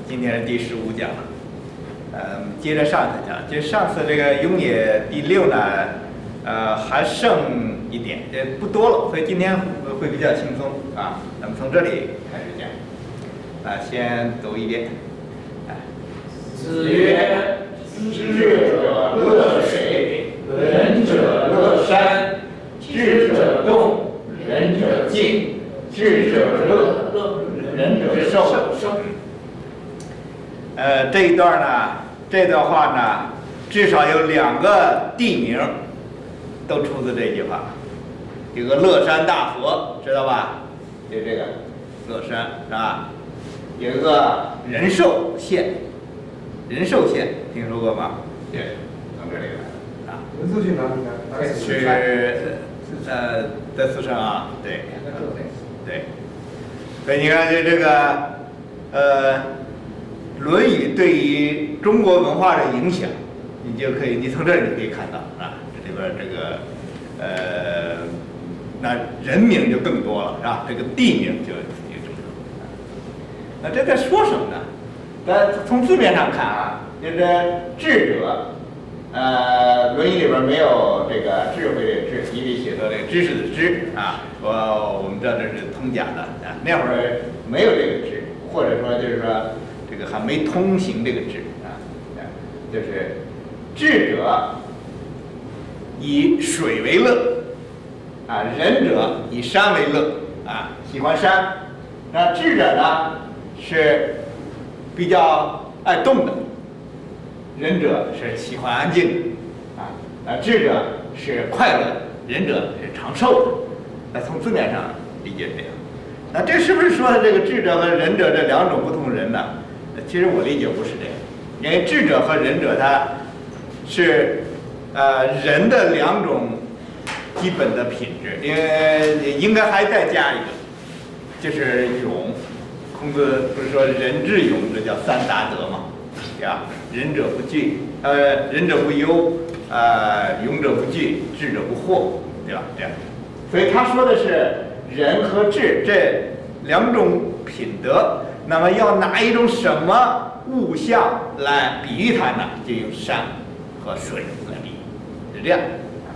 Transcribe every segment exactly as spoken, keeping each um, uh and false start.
今天是第十五讲了。呃，接着上次讲，就上次这个永野第六呢，呃，还剩一点，这不多了，所以今天会比较轻松啊。咱们从这里开始讲，啊，先读一遍。哎， 子曰：“知者乐水，仁者乐山。知者动，仁者静。智者乐，仁者寿。” 呃，这一段呢，这段话呢，至少有两个地名都出自这句话。有个乐山大佛，知道吧？就这个乐山是吧？有一个仁寿县，仁寿县听说过吗？对，从这里来啊。 仁寿县哪里呢？大概是呃，在四川啊，对，对。所以你看，就这个呃，《论语》对于中国文化的影响，你就可以，你从这里可以看到啊，这里边这个呃，那人名就更多了，是吧？这个地名就就更多。那这在说什么呢？咱从字面上看啊，就是智者，呃，《论语》里边没有这个智慧的智，你得写作这个知识的知啊。我我们知道这是通假的啊，那会儿没有这个智，或者说就是说这个还没通行这个智啊，就是智者以水为乐啊，仁者以山为乐啊，喜欢山。那智者呢是比较爱动的，仁者是喜欢安静啊，那智者是快乐的，仁者是长寿的。那从字面上理解这样，那这是不是说的这个智者和仁者这两种不同人呢？其实我理解不是这样，因为智者和仁者它是呃人的两种基本的品质，因为应该还再加一个，就是勇。孔子不是说仁智勇，这叫三达德嘛，对吧？仁者不惧，呃，仁者不忧，呃，勇者不惧，智者不惑，对吧？这样。所以他说的是仁和智这两种品德，那么要拿一种什么物象来比喻它呢？就用山和水来比喻，是这样。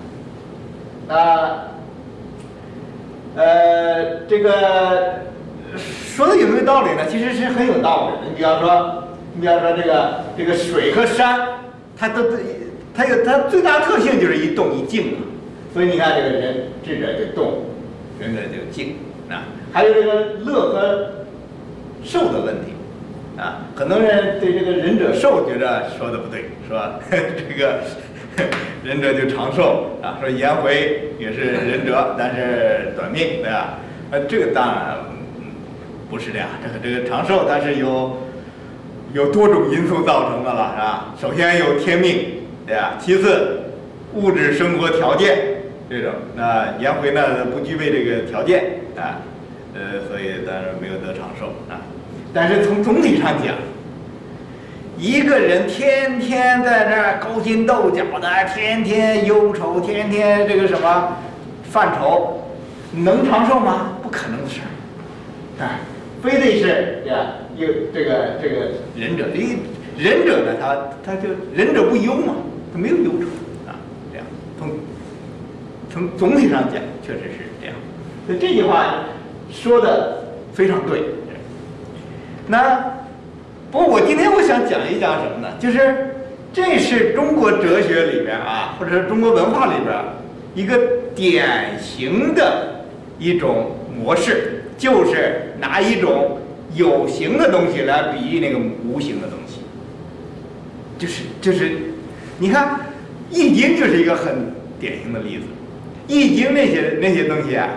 那呃，这个说的有没有道理呢？其实是很有道理的。你比方说，你比方说这个这个水和山，它都它有它最大的特性就是一动一静嘛。所以你看，这个人智者就动，仁者就静啊。还有这个乐和寿的问题啊，很多人对这个仁者寿觉得说的不对，说这个仁者就长寿啊，说颜回也是仁者，但是短命，对吧？呃，这个当然不是这样，这个这个长寿它是有有多种因素造成的了，是吧？首先有天命，对吧？其次物质生活条件。这种，那颜回呢不具备这个条件啊，呃，所以当然没有得长寿啊。但是从总体上讲，一个人天天在那儿勾心斗角的，天天忧愁，天天这个什么犯愁，能长寿吗？不可能的事儿啊，非得是呀，有这个这个仁者，因为仁者呢，他他就仁者不忧嘛，他没有忧愁啊，这样从。从总体上讲，确实是这样，所以这句话说的非常对。那不过我今天我想讲一讲什么呢？就是这是中国哲学里边啊，或者是中国文化里边一个典型的一种模式，就是拿一种有形的东西来比喻那个无形的东西。就是就是，你看《易经》就是一个很典型的例子。易经那些那些东西啊，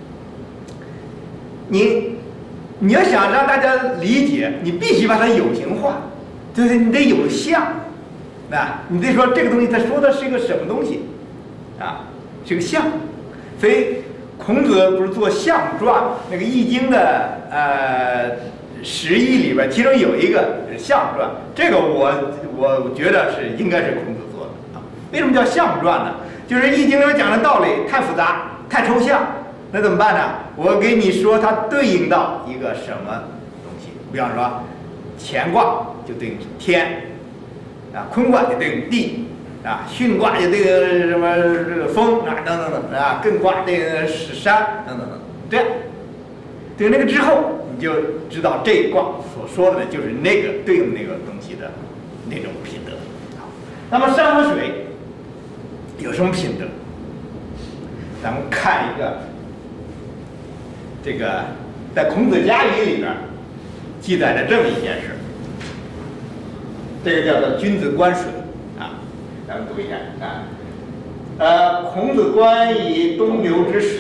你你要想让大家理解，你必须把它有形化，就是你得有象，啊，你得说这个东西它说的是一个什么东西，啊，是个象。所以孔子不是做象传，那个易经的呃十义里边，其中有一个是象传，这个我我觉得是应该是孔子做的啊。为什么叫象传呢？就是易经里面讲的道理太复杂、太抽象，那怎么办呢？我给你说它对应到一个什么东西？比方说， 乾卦就对应天，啊，坤卦就对应地，啊，巽卦就对应什么这个风啊等等等啊，艮卦对应是山等等等，这样，对那个之后，你就知道这一卦所说的就是那个对应那个东西的那种品德。好，那么山和水有什么品德？咱们看一个，这个在《孔子家语》里边记载着这么一件事，这个叫做君子观水啊，咱们读一下啊。呃，孔子观以东流之水，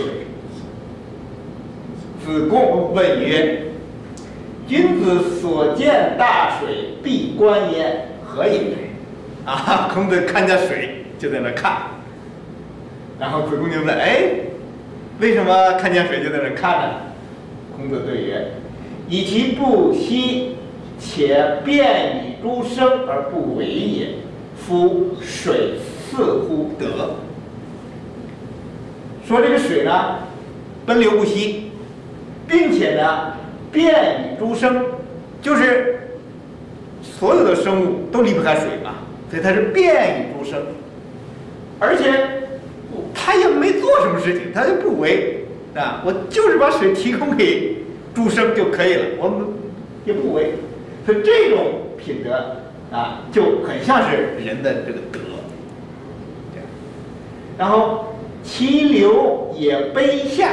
子贡问曰：“君子所见大水，必观焉，何也？”啊，孔子看见水就在那看。然后子贡就问：“哎，为什么看见水就在那看呢？”孔子对曰：“以其不息，且变以诸生而不为也。夫水似乎德。”说这个水呢，奔流不息，并且呢，变以诸生，就是所有的生物都离不开水嘛，所以它是变以诸生，而且。他也没做什么事情，他就不为啊，我就是把水提供给诸生就可以了，我们也不为，所以这种品德啊，就很像是人的这个德。这样，然后其流也卑下，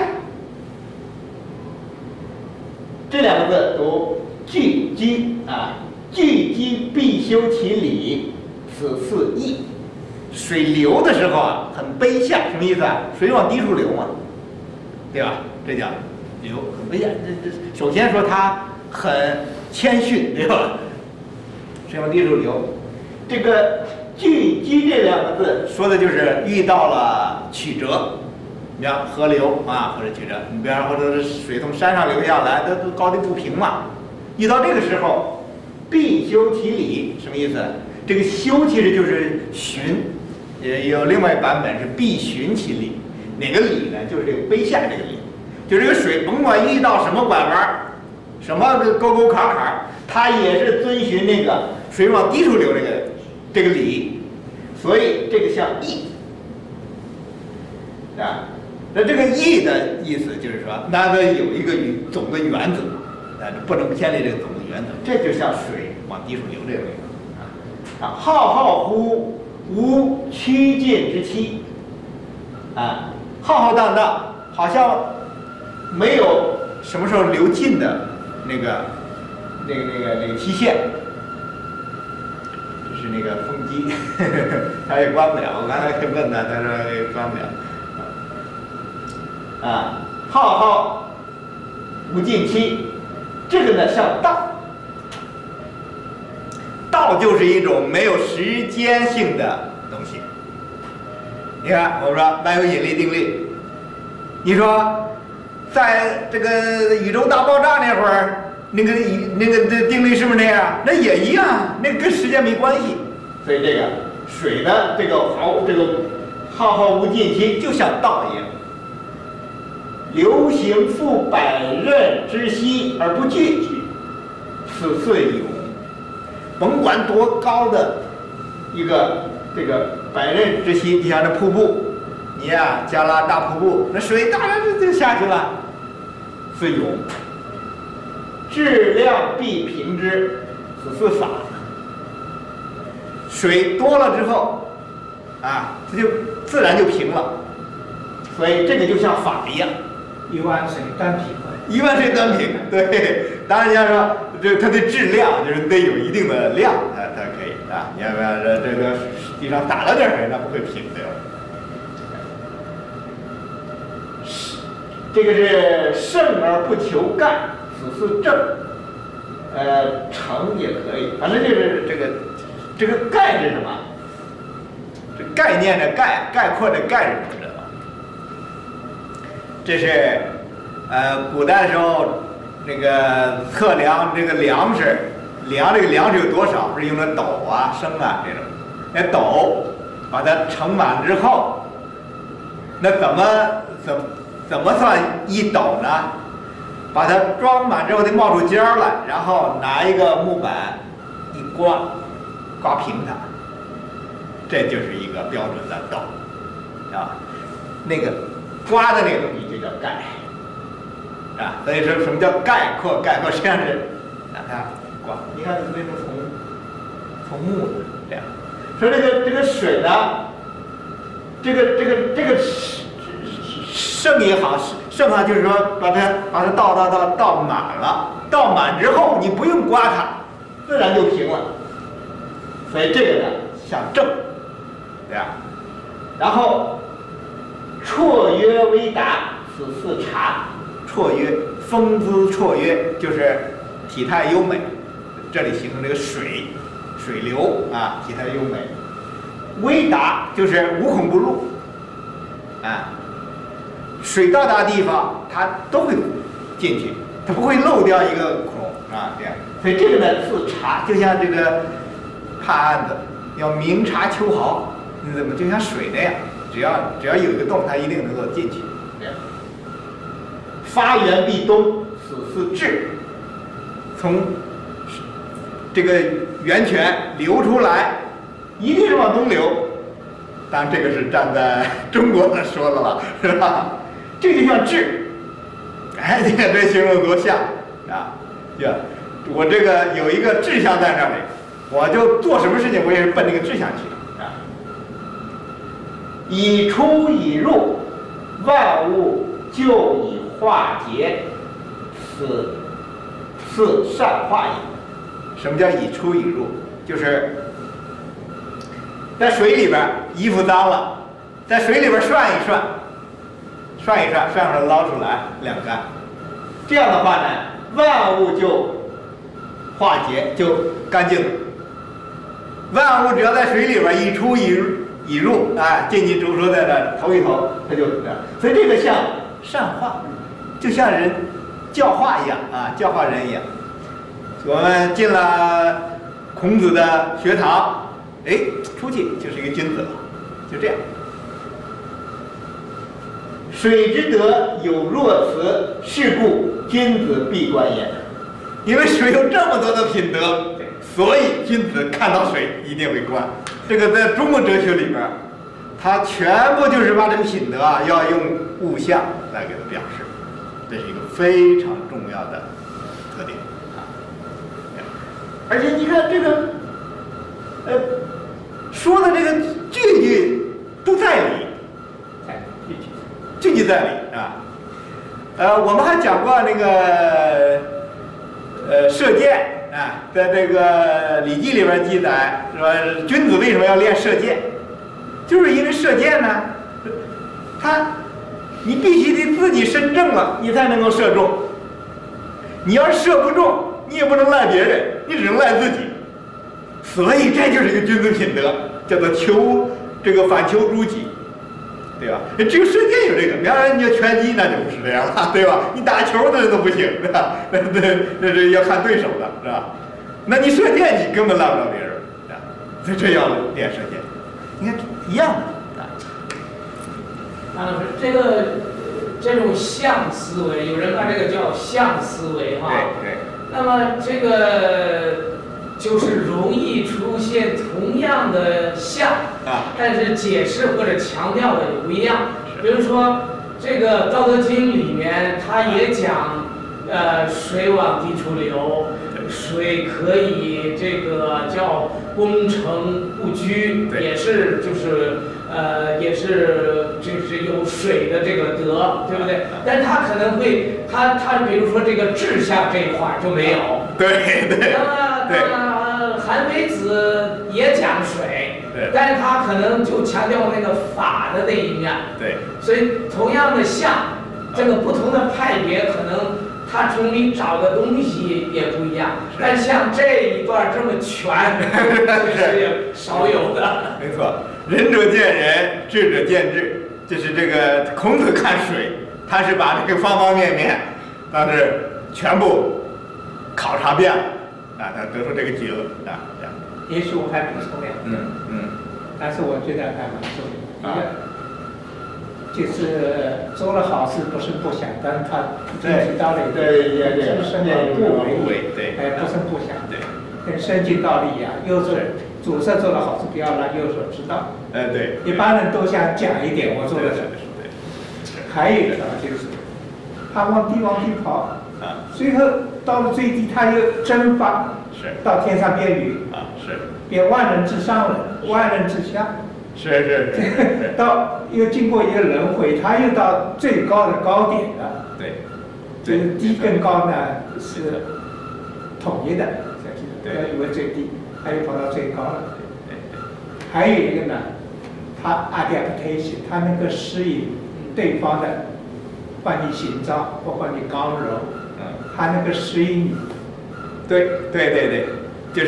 这两个字读聚居啊，聚居必修其理，此似义。水流的时候啊，很卑下，什么意思啊？水往低处流嘛，对吧？这叫流，很卑下。这这，首先说它很谦逊，对吧？水往低处流，这个聚居这两个字说的就是遇到了曲折，你像河流啊，或者曲折，你比方或者是水从山上流下来，它都高低不平嘛。遇到这个时候，必修其理，什么意思？这个修其实就是循。也有另外版本是必循其理，哪个理呢？就是这个卑下这个理，就这个水甭管遇到什么拐弯，什么沟沟坎坎，它也是遵循那个水往低处流这个这个理，所以这个像义啊。那这个义的意思就是说，那个有一个总的原则，啊，不能偏离这个总的原则，这就像水往低处流这个啊啊，浩浩乎无趋近之期，啊，浩浩荡荡，好像没有什么时候流尽的那个、那个、那个、那个期限。这是那个风机，呵呵它也关不了。我刚才问他，他说也关不了。啊，浩浩无尽期，这个呢像道。道就是一种没有时间性的东西。你看，我说万有引力定律，你说在这个宇宙大爆炸那会儿，那个那个这定律是不是那样？那也一样，那跟时间没关系。所以这个水的这个毫这个浩浩无尽期，就像道一样，流行复百仞之息而不惧，此遂永。甭管多高的一个这个百仞之息，就像这瀑布，你呀、啊、加拉大瀑布，那水当然就就下去了，是永。质量必平之，此是法。水多了之后，啊，它就自然就平了，所以这个就像法一样， 一碗水端平。 一碗水端平，对。当然你要说这它的质量就是得有一定的量，它它可以啊。你要不要这这个地上打了点水，那不会平，对吧？这个是胜而不求盖，此是正。呃，成也可以，反正就是这个这个盖是什么？这概念的概，概括的概是什么？知道吗？这是呃古代的时候那个测量这个粮食，量这个粮食有多少，不是用的斗啊、升啊这种。那斗把它盛满之后，那怎么怎怎么算一斗呢？ 把它装满之后，得冒出尖儿来，然后拿一个木板一刮，刮平它，这就是一个标准的斗，啊，那个刮的那个东西就叫盖，啊，所以说什么叫概括？概括实际上是让它刮，你看为什么从从木的这样，说这个这个水呢，这个这个这个盛也好，盛啊就是说把它把它倒倒倒倒满了，倒满之后你不用刮它，自然就平了。所以这个呢像正，对吧？然后绰约微达，此似察。绰约，风姿绰约，就是体态优美。这里形容这个水，水流啊，体态优美。微达就是无孔不入，啊。水到达地方，它都会进去，它不会漏掉一个孔啊，这样。所以这个呢，自察就像这个判案子要明察秋毫，你怎么就像水那样，只要只要有一个洞，它一定能够进去。这样。发源必东，此似至。从这个源泉流出来，一定是往东流。当然，这个是站在中国的说的了，是吧？这就像志，哎，你看这形容多像啊！呀，我这个有一个志向在那里，我就做什么事情，我也是奔这个志向去啊。以出以入，万物就以化结，此次善化也。什么叫以出以入？就是在水里边，衣服脏了，在水里边涮一涮。涮一涮，涮出来捞出来晾干，这样的话呢，万物就化结，就干净了。万物只要在水里边一出一入一入啊，进进出出在这投一投，它就这样。所以这个像善化，就像人教化一样啊，教化人一样。我们进了孔子的学堂，哎，出去就是一个君子了，就这样。水之德有若此，是故君子必观焉。因为水有这么多的品德，所以君子看到水一定会观。这个在中国哲学里边，它全部就是把这个品德啊，要用物象来给它表示，这是一个非常重要的特点啊。而且你看这个，呃，说的这个句句都在理。句句在理啊，呃，我们还讲过那个，呃，射箭啊，在这个《礼记》里边记载说，君子为什么要练射箭？就是因为射箭呢，他，你必须得自己身正了，你才能够射中。你要是射不中，你也不能赖别人，你只能赖自己。所以这就是一个君子品德，叫做求这个反求诸己。对吧？只有射箭有这个，你要你要拳击那就不是这样了，对吧？你打球的都不行，对吧？那那那是要看对手的，是吧？那你射箭你根本赖不了别人，啊，所以这要练射箭，你看一样的啊。 啊，这个这种象思维，有人把这个叫象思维哈。 对对。 那么这个。就是容易出现同样的象啊，但是解释或者强调的也不一样。比如说，这个《道德经》里面，它也讲，呃，水往低处流，水可以这个叫功成不居，也是就是呃，也是就是有水的这个德，对不对？但是它可能会，它它比如说这个志向这一块就没有。 对对。 那么那么。韩非子也讲水，但是他可能就强调那个法的那一面。 对， 所以同样的象，这个不同的派别可能他从里找的东西也不一样。但像这一段这么全，是也少有的。 没错，仁者见仁，智者见智。就是这个孔子看水，他是把这个方方面面，但是全部考察遍了。啊，他得出这个结论啊，这样。 也许我还补充两个， 嗯嗯， 但是我觉得还蛮重要。一个， 就是做了好事不是不想，但是他对提到了一个对对对自身的不为， 对， 哎，不是不想， 对， 跟圣经道理一样，右手左手做了好事，不要让右手知道。 哎对， 一般人都想讲一点我做了什么。还有一条就是，他往地往地跑， 啊， 最后到了最低，他又蒸发， 是到天上变雨， 啊是， 变万人之上了，万人之下。 是是是， 到又经过一个轮回，他又到最高的高点了。 对， 就是低跟高呢是统一的，不要以为最低，他又跑到最高了。还有一个呢，他 adaptation， 他能够适应对方的，不管你形状，不管你刚柔，他能够适应你。 对对对对，就是。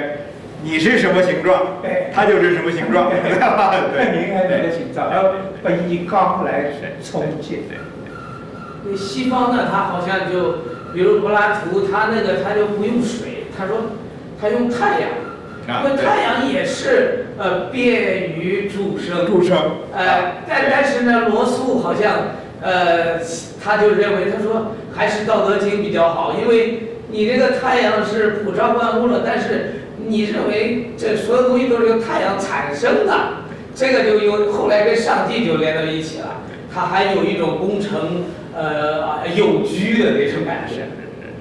你是什么形状，它就是什么形状，对吧？ 对，你看你的形状，要不以刚来冲击。 对。西方呢，他好像就，比如柏拉图，他那个他就不用水，他说他用太阳，因为太阳也是呃便于助生。 助生。 呃，但但是呢，罗素好像呃他就认为，他说还是《道德经》比较好，因为你这个太阳是普照万物了，但是。你认为这所有东西都是由太阳产生的，这个就有后来跟上帝就连到一起了。它还有一种工程呃有居的那种感觉。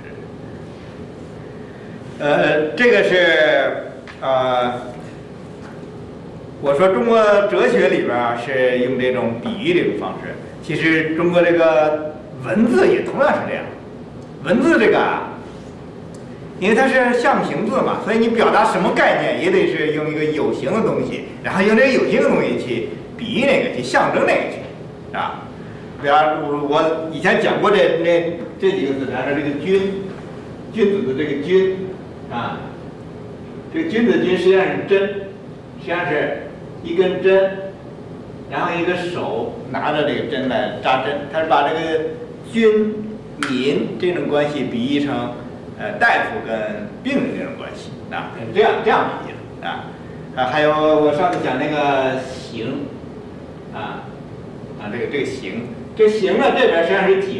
呃，这个是呃，我说中国哲学里边啊是用这种比喻这种方式，其实中国这个文字也同样是这样，文字这个啊。因为它是象形字嘛，所以你表达什么概念也得是用一个有形的东西，然后用这个有形的东西去比喻那个，去象征那个去，啊，比方我我以前讲过这那这几个字，咱说这个君，君子的这个君，啊，这个君子君实际上是针，实际上是一根针，然后一个手拿着这个针来扎针，他是把这个君民这种关系比喻成。呃，大夫跟病人这种关系啊，这样这样比的啊，啊，还有我上次讲那个形，啊，啊，这个这个形，这形呢这边实际上是景，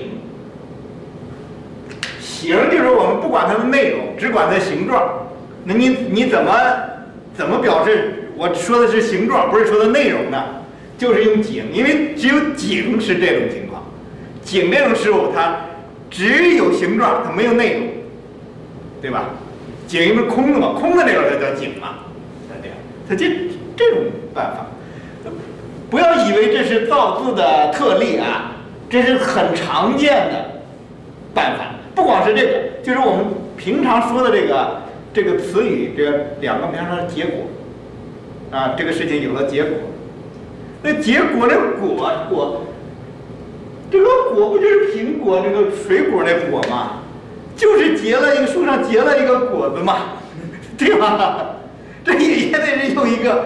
形就是我们不管它的内容，只管它形状，那你你怎么怎么表示？我说的是形状，不是说的内容呢，就是用景，因为只有景是这种情况，景这种事物它只有形状，它没有内容。对吧？景因为空的嘛，空的那个才叫景嘛，这样，它这这种办法，不要以为这是造字的特例啊，这是很常见的办法。不光是这个，就是我们平常说的这个这个词语，这个两个平常的结果啊，这个事情有了结果，那结果那果果，这个果不就是苹果那个水果那果吗？就是结了一个树上结了一个果子嘛，对吧？这也得是用一个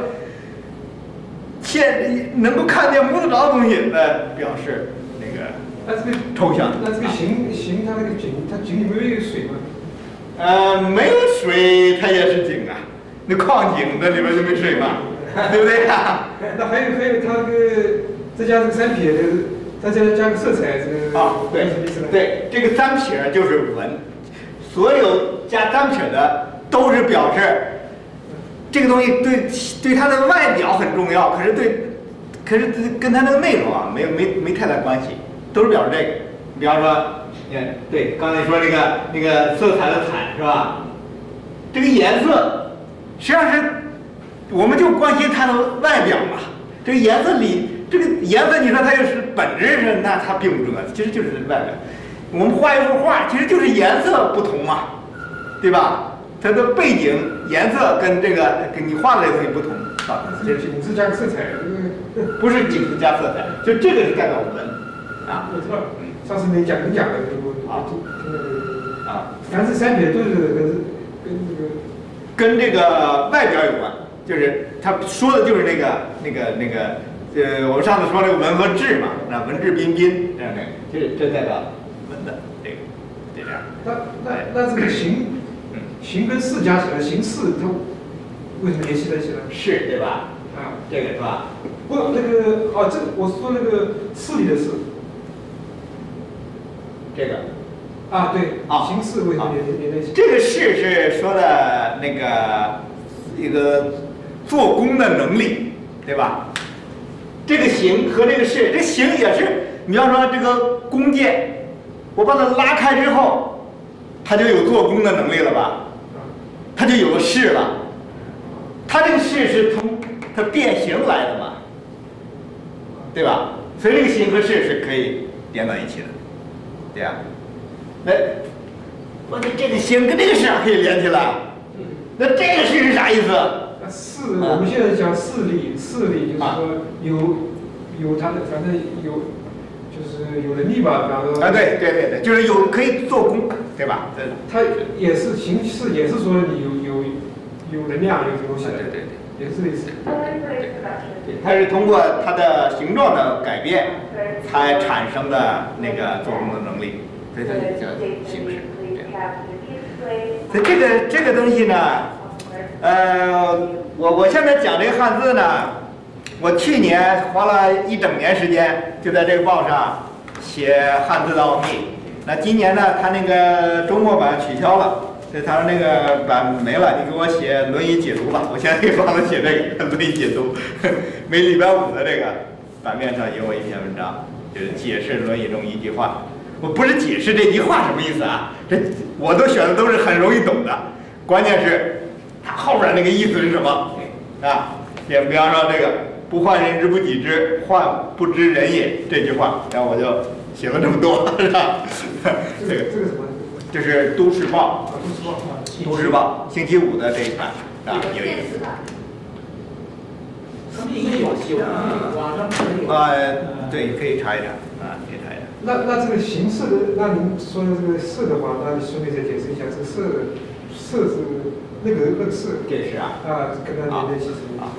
现能够看见摸得着的东西来表示那个那这个抽象。 那这个形形它那个井，它井里面有水吗？ 呃，没有水它也是井啊，那矿井那里面就没水嘛，对不对啊？ 那还有还有它那个再加这个三撇的。再加加个色彩，这个啊，对对，这个三撇就是文，所有加三撇的都是表示这个东西对对它的外表很重要，可是对，可是跟它那个内容啊没有没没太大关系，都是表示这个。比方说，你看，对，刚才说那个那个色彩的彩是吧？这个颜色实际上是我们就关心它的外表嘛，这个颜色里。这个颜色，你说它就是本质是，那它并不重要，其实就是外表。我们画一幅画，其实就是颜色不同嘛，对吧？它的背景颜色跟这个跟你画的这个东西不同啊。 这是景字加个色彩， 不是景字加色彩，就这个是代表文啊。 我知道，上次你讲你讲的，我啊听那个啊， 凡是三撇都是跟跟这个跟这个外表有关，就是他说的就是那个那个那个。呃，我们上次说这个文和质嘛，那文质彬彬，这样的，这这代表文的这个，就这样。 那那那这个形，形跟四加起来，形四它为什么联系在一起呢？ 是，对吧？ 啊， 这个是吧？ 不，那个哦，这我说那个事理的事。 这个。 啊，对， 啊， 形式为什么连连在一起？ 这个事是说的那个一个做工的能力，对吧？这个形和这个事，这形也是，你要说这个弓箭，我把它拉开之后，它就有做工的能力了吧？它就有了势了。它这个势是从它变形来的嘛，对吧？所以这个形和势是可以连在一起的，对呀、啊。那我这这个形跟这个势可以连起来，那这个势是啥意思？ 那势，我们现在讲势力，势力就是说有有他的，反正有就是有能力吧，比方说。 啊，对对对对，就是有可以做工，对吧？对。 它也是形式，也是说你有有有能量，有东西的， 对对对， 也是类似。 对，它是通过它的形状的改变，才产生的那个做工的能力。所以它叫形式。所以这个这个东西呢，呃，我我现在讲这个汉字呢，我去年花了一整年时间，就在这个报上写汉字的奥秘。那今年呢，他那个周末版取消了，所以他说那个版没了，你给我写《论语》解读吧。我现在给帮他写这个《论语》解读，每礼拜五的这个版面上有我一篇文章，就是解释《论语》中一句话。我不是解释这句话什么意思啊，这我都选的都是很容易懂的，关键是它后边那个意思是什么啊？也比方说这个“不患人之不己知，患不知人也”这句话，然后我就写了这么多，是吧？ 这个这个什么？ 这是《都市报》， 都市报， 都市报星期五的这一版啊，有一个。 他们应该有有网上可能有。 啊，对，可以查一查啊，可以查一查。 那那这个形式的，那您说的这个势的话，那你顺便再解释一下，这个势势是那个那个势。 这是啊。 啊，跟它连在一起什么？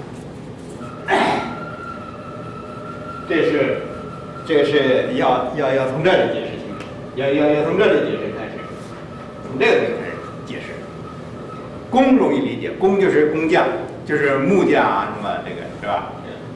这是，这个是要要要从这里解释清楚，要要要从这里解释开始，从这个地方开始解释。工容易理解，工就是工匠，就是木匠啊什么这个是吧？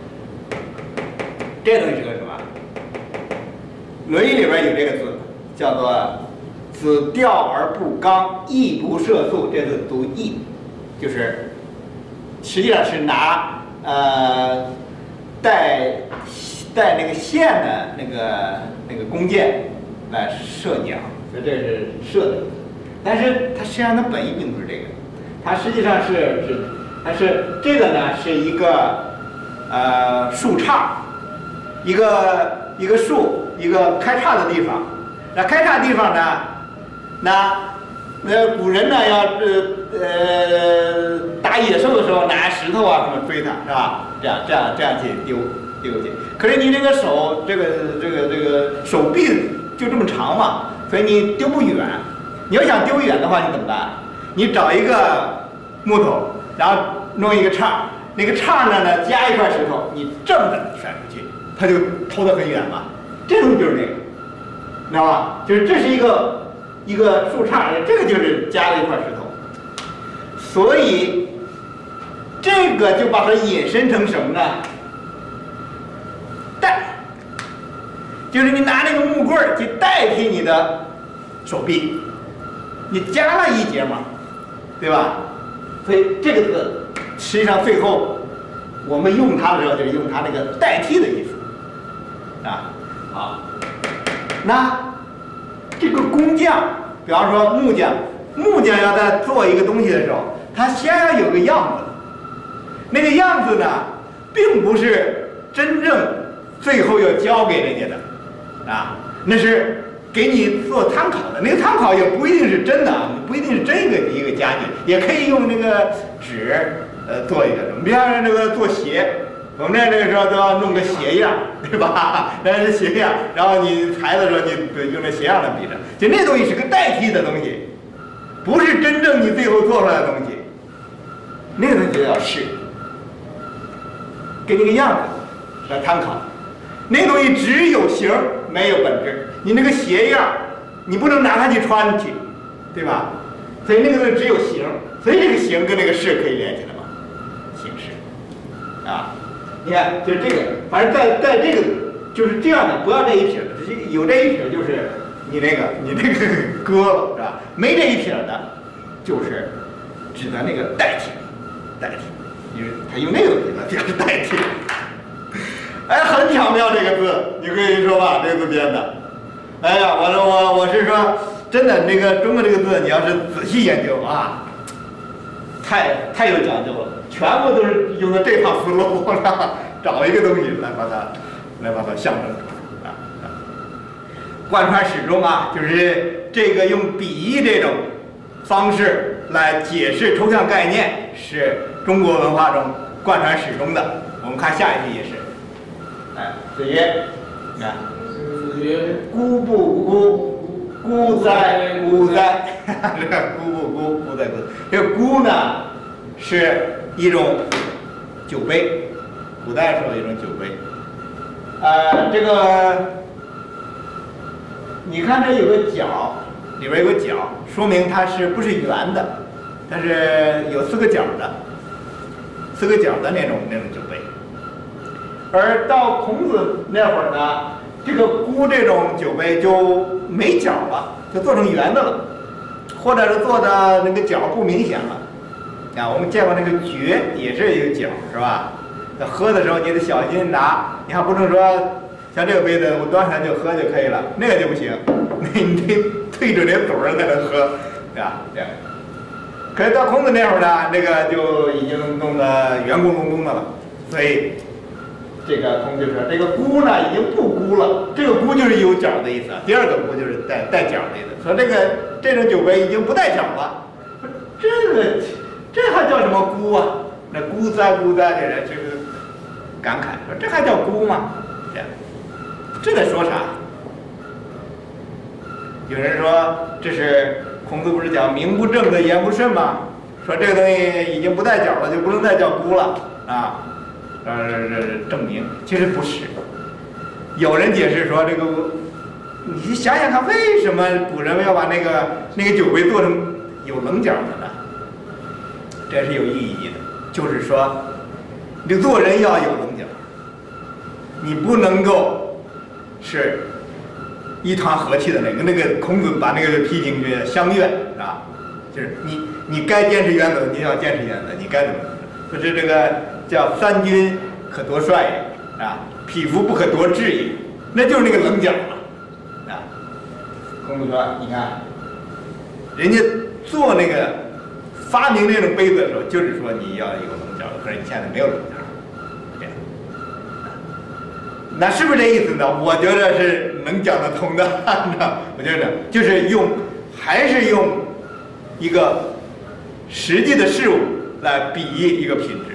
这东西是个什么？《论语》里边有这个字，叫做“子钓而不刚，亦不涉宿”，这字读“亦”，就是实际上是拿呃带带那个线的那个那个弓箭来射鸟，所以这是射的意思。但是它实际上它本意并不是这个，它实际上是是它是这个呢是一个呃树杈，一个一个树。一个开叉的地方，那开叉地方呢，那那古人呢要呃呃打野兽的时候拿石头啊什么追它是吧？这样这样这样去丢丢去。可是你这个手这个这个这个手臂就这么长嘛，所以你丢不远。你要想丢远的话，你怎么办？你找一个木头，然后弄一个叉，那个叉呢呢加一块石头，你这么的甩出去，它就投得很远嘛。这东西就是这个，你知道吧？就是这是一个一个树杈，这个就是加了一块石头，所以这个就把它引申成什么呢？代，就是你拿那个木棍儿去代替你的手臂，你加了一节嘛，对吧？所以这个字实际上最后我们用它的时候，就是用它那个代替的意思啊。啊，那这个工匠，比方说木匠，木匠要在做一个东西的时候，他先要有个样子，那个样子呢，并不是真正最后要交给人家的，啊，那是给你做参考的，那个参考也不一定是真的，不一定是真一个一个家具，也可以用那个纸呃做一个，比方说那个做鞋。我们这那个时候都要弄个鞋样，对吧？那是鞋样，然后你裁的时候你用那鞋样来比着，就那东西是个代替的东西，不是真正你最后做出来的东西。那个东西就叫试，给你个样子来参考。那东西只有形没有本质，你那个鞋样，你不能拿它去穿去，对吧？所以那个东西只有形，所以这个形跟那个式可以连起来嘛，形式啊。 你看，就这个，反正在在这个就是这样的，不要这一撇的，有这一撇就是你那个你那个割了是吧？没这一撇的，就是指的那个代替，代替，因为他用那个笔来表示代替。哎，很巧妙这个字，你可以说吧，这个字编的。哎呀，我说我我是说，真的，这个中国这个字，你要是仔细研究啊，太太有讲究了，全部都是用的这套思路，找一个东西来把它来把它象征出来啊啊，贯穿始终啊，就是这个用比喻这种方式来解释抽象概念，是中国文化中贯穿始终的。我们看下一句也是。哎，子曰，你看， 子曰：“ 孤不孤，孤哉孤哉。”这个孤不孤，孤哉孤哉。这个孤呢，是一种酒杯，古代时候一种酒杯。呃，这个你看这有个角，里边有个角，说明它是不是圆的，它是有四个角的，四个角的那种那种酒杯。而到孔子那会儿呢，这个孤这种酒杯就没角了，就做成圆的了，或者是做的那个角不明显了。啊，我们见过那个爵也是有角，是吧？那喝的时候你得小心拿，你还不能说像这个杯子我端上来就喝就可以了，那个就不行，你得对准那嘴儿才能喝，对吧？这样。可是到孔子那会儿呢，这个就已经弄得圆咕隆咚的了，所以。这个孔子说，这个孤呢已经不孤了，这个孤就是有角的意思啊。第二个孤就是带带角的意思。说这个这种酒杯已经不带角了，这个这还叫什么孤啊？那孤哉孤哉的人这个感慨说，这还叫孤吗？这样，这在说啥？有人说这是孔子不是讲名不正的言不顺吗？说这个东西已经不带角了，就不能再叫孤了啊。呃，证明其实不是。有人解释说，这个你想想看，为什么古人要把那个那个酒杯做成有棱角的呢？这是有意义的，就是说，你做人要有棱角，你不能够是一团和气的那个。那个孔子把那个批评这相怨啊，就是你你该坚持原则，你要坚持原则，你该怎么？不是这个。叫三军可夺帅也啊，匹夫不可夺志也，那就是那个棱角了啊。孔子说，你看，人家做那个发明那种杯子的时候，就是说你要有棱角，可是你现在没有棱角，这样，那是不是这意思呢？我觉得是能讲得通的，我觉得就是用，还是用一个实际的事物来比喻一个品质。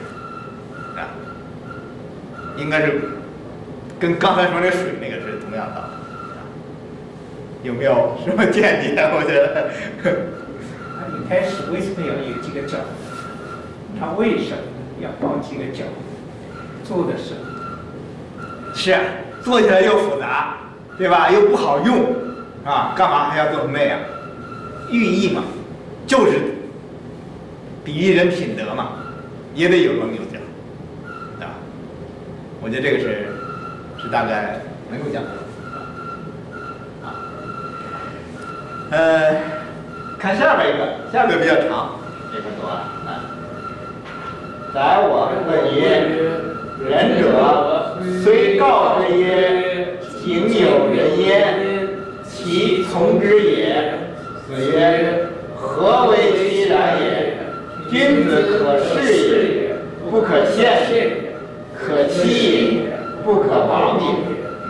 应该是跟刚才说那个水那个是同样的，有没有什么见解？我觉得， 一开始为什么要有几个角？他为什么要放几个角？做的是， 是啊，做起来又复杂，对吧？又不好用啊，干嘛还要做成那样？寓意嘛，就是比喻人品德嘛，也得有棱有角。我觉得这个是是大概能够讲的啊。呃，看下边一个，下边比较长，这个多了啊。宰我问曰：“仁者虽告之曰：‘井有人焉，其从之也。’子曰：‘何为其然也？君子可视也，不可陷也。’可欺也，不可亡也。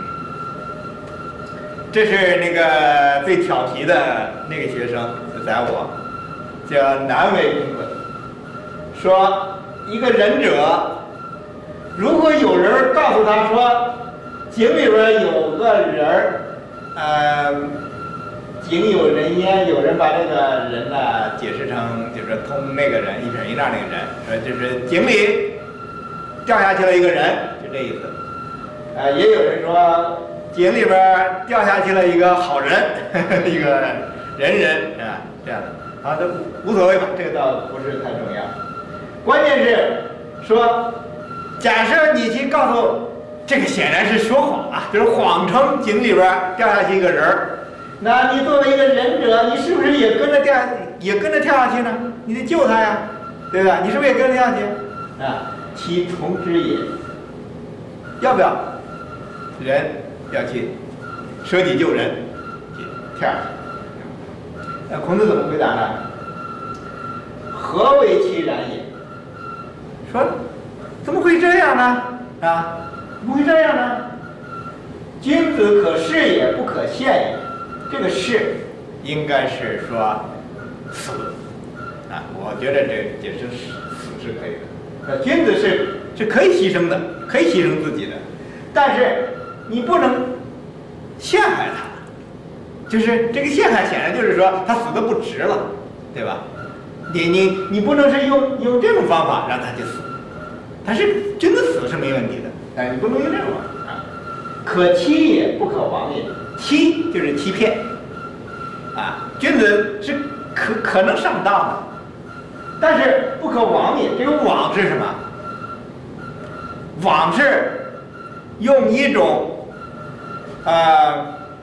这是那个最调皮的那个学生，就宰我，叫南为公子，说一个仁者，如果有人告诉他说，井里边有个人儿，呃，井有人焉，有人把这个人呢解释成就是通那个人一撇一捺那个人，说就是井里掉下去了一个人，就这意思。呃，也有人说井里边掉下去了一个好人，呵呵一个人人啊，这样的啊，这无所谓吧，这个倒不是太重要。关键是说假设你去告诉这个显然是说谎啊，就是谎称井里边掉下去一个人儿，那你作为一个忍者，你是不是也跟着掉，也跟着跳下去呢？你得救他呀，对吧？你是不是也跟着跳下去？啊，其从之也。要不要？人要去舍己救人，去跳下去。那孔子怎么回答呢？何为其然也？说怎么会这样呢？啊，怎么会这样呢？君子可视也，不可陷也。这个视应该是说死啊，我觉得这解释死是可以的。呃，君子是是可以牺牲的，可以牺牲自己的，但是你不能陷害他。就是这个陷害，显然就是说他死的不值了，对吧？你你你不能是用用这种方法让他去死，他是君子死是没问题的，但是你不能用这种方法啊。可欺也，不可亡也。欺就是欺骗，啊，君子是可可能上当的，但是不可枉也。这个枉是什么？枉是用一种，呃，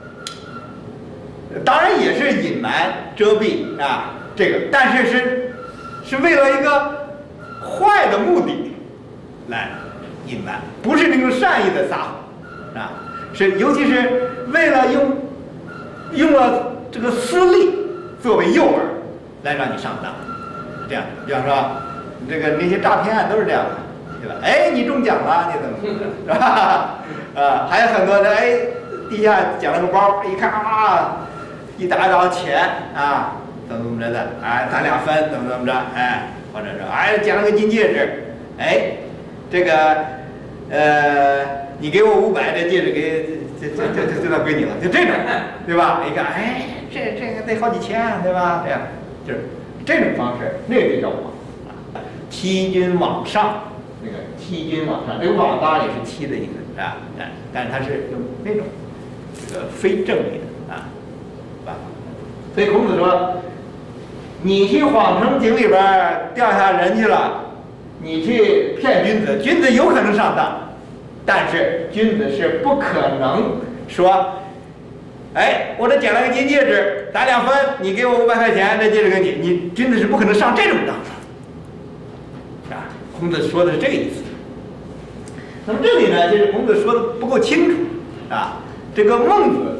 当然也是隐瞒、遮蔽啊，这个，但是是是为了一个坏的目的来隐瞒，不是那种善意的撒谎啊。是，尤其是为了用用了这个私利作为诱饵，来让你上当，这样。比方说，这个那些诈骗案都是这样的，对吧？哎，你中奖了，你怎么，是吧？啊，还有很多的，哎，地下捡了个包，一看啊，一大沓钱啊，怎么怎么着的，哎，咱俩分，怎么怎么着，哎，或者是哎，捡了个金戒指，哎，这个，呃。你给我五百，这戒指给这这这这这到归你了，就这种，对吧？一看，哎，这这个得好几千，对吧？这样就是这种方式，那个就叫枉啊。欺君罔上，那个欺君罔上，这个枉当然也是欺的意思啊，但但是它是用那种这个非正义的啊办法。所以孔子说，你去谎称井里边掉下人去了，你去骗君子，君子有可能上当。但是君子是不可能说，哎，我这捡了个金戒指，咱俩分，你给我五百块钱，这戒指给你，你君子是不可能上这种当的，啊，孔子说的是这个意思。那么这里呢，就是孔子说的不够清楚，啊，这个孟子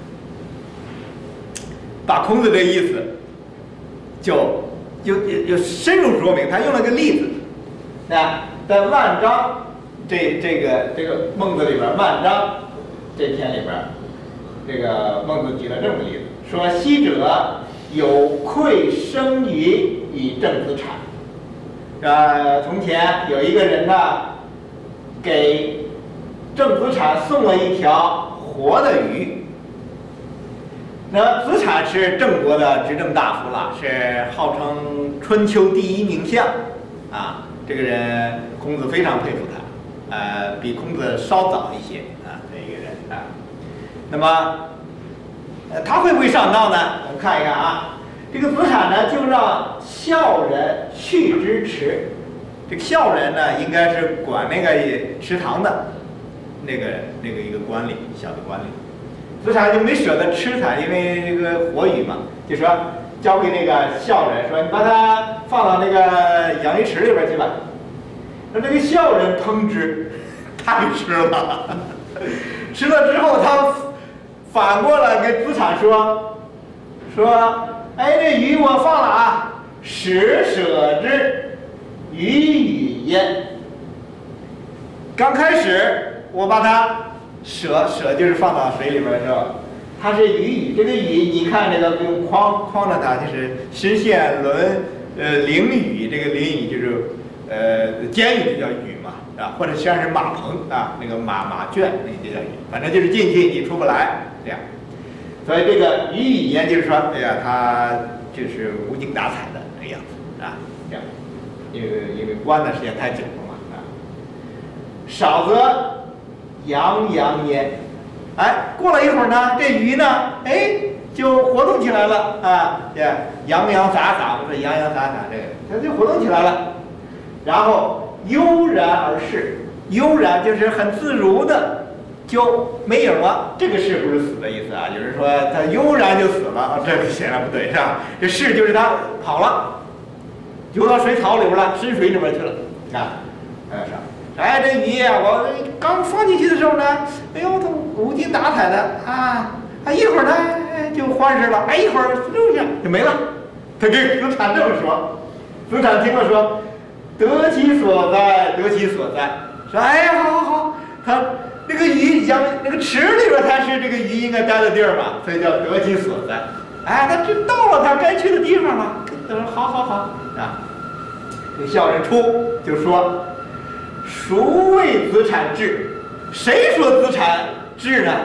把孔子的意思就就就深入说明，他用了个例子，那在万章。这这个这个孟子里边，万章这篇里边，这个孟子举了这么个例子，说昔者有馈生鱼以正子产。呃，从前有一个人呢，给郑子产送了一条活的鱼。那子产是郑国的执政大夫了，是号称春秋第一名相啊。这个人孔子非常佩服他。呃，比孔子稍早一些啊，这一个人啊。那么，呃，他会不会上当呢？我们看一看啊，这个子产呢，就让孝人去之池。这个孝人呢，应该是管那个池塘的，那个那个一个官吏，小的官吏。子产就没舍得吃它，因为这个活鱼嘛，就说交给那个孝人，说你把它放到那个养鱼池里边去吧。那这个孝人烹之，他就吃了，吃了之后，他反过来跟子产说，说，哎，这鱼我放了啊，使舍之，鱼与焉。刚开始我把它舍舍就是放到水里边是吧？它是鱼与，这个鱼你看这个用框框着它，就是实线轮呃凌羽，这个凌羽就是。呃，监狱就叫羽嘛，啊，或者实际上是马棚啊，那个马马圈那就叫羽，反正就是进去你出不来这样。所以这个鱼与焉就是说，哎呀，他就是无精打采的那个样子啊，这样，因为因为关的时间太久了嘛啊。少则洋洋焉，哎，过了一会儿呢，这鱼呢，哎，就活动起来了啊，对，洋洋洒洒，不是洋洋洒洒这个，它就活动起来了。然后悠然而逝， 悠然就是很自如的就没影了。这个是不是死的意思啊？有人说他悠然就死了，啊，这个显然不对，是吧？这是就是他跑了，游到水草里边了，深水里边去了啊。哎是。哎，这鱼呀，我刚放进去的时候呢，哎呦，它无精打采的啊，啊一会儿呢就欢实了，哎一会儿溜下就没了。他跟子产这么说，子产听了说，得其所在，得其所在。说哎呀，好好好，他那个鱼养那个池里边才是这个鱼应该待的地儿嘛，所以叫得其所在。哎，他就到了他该去的地方了。他说好好好啊。这孝人出就说。孰谓子产至？谁说子产至呢？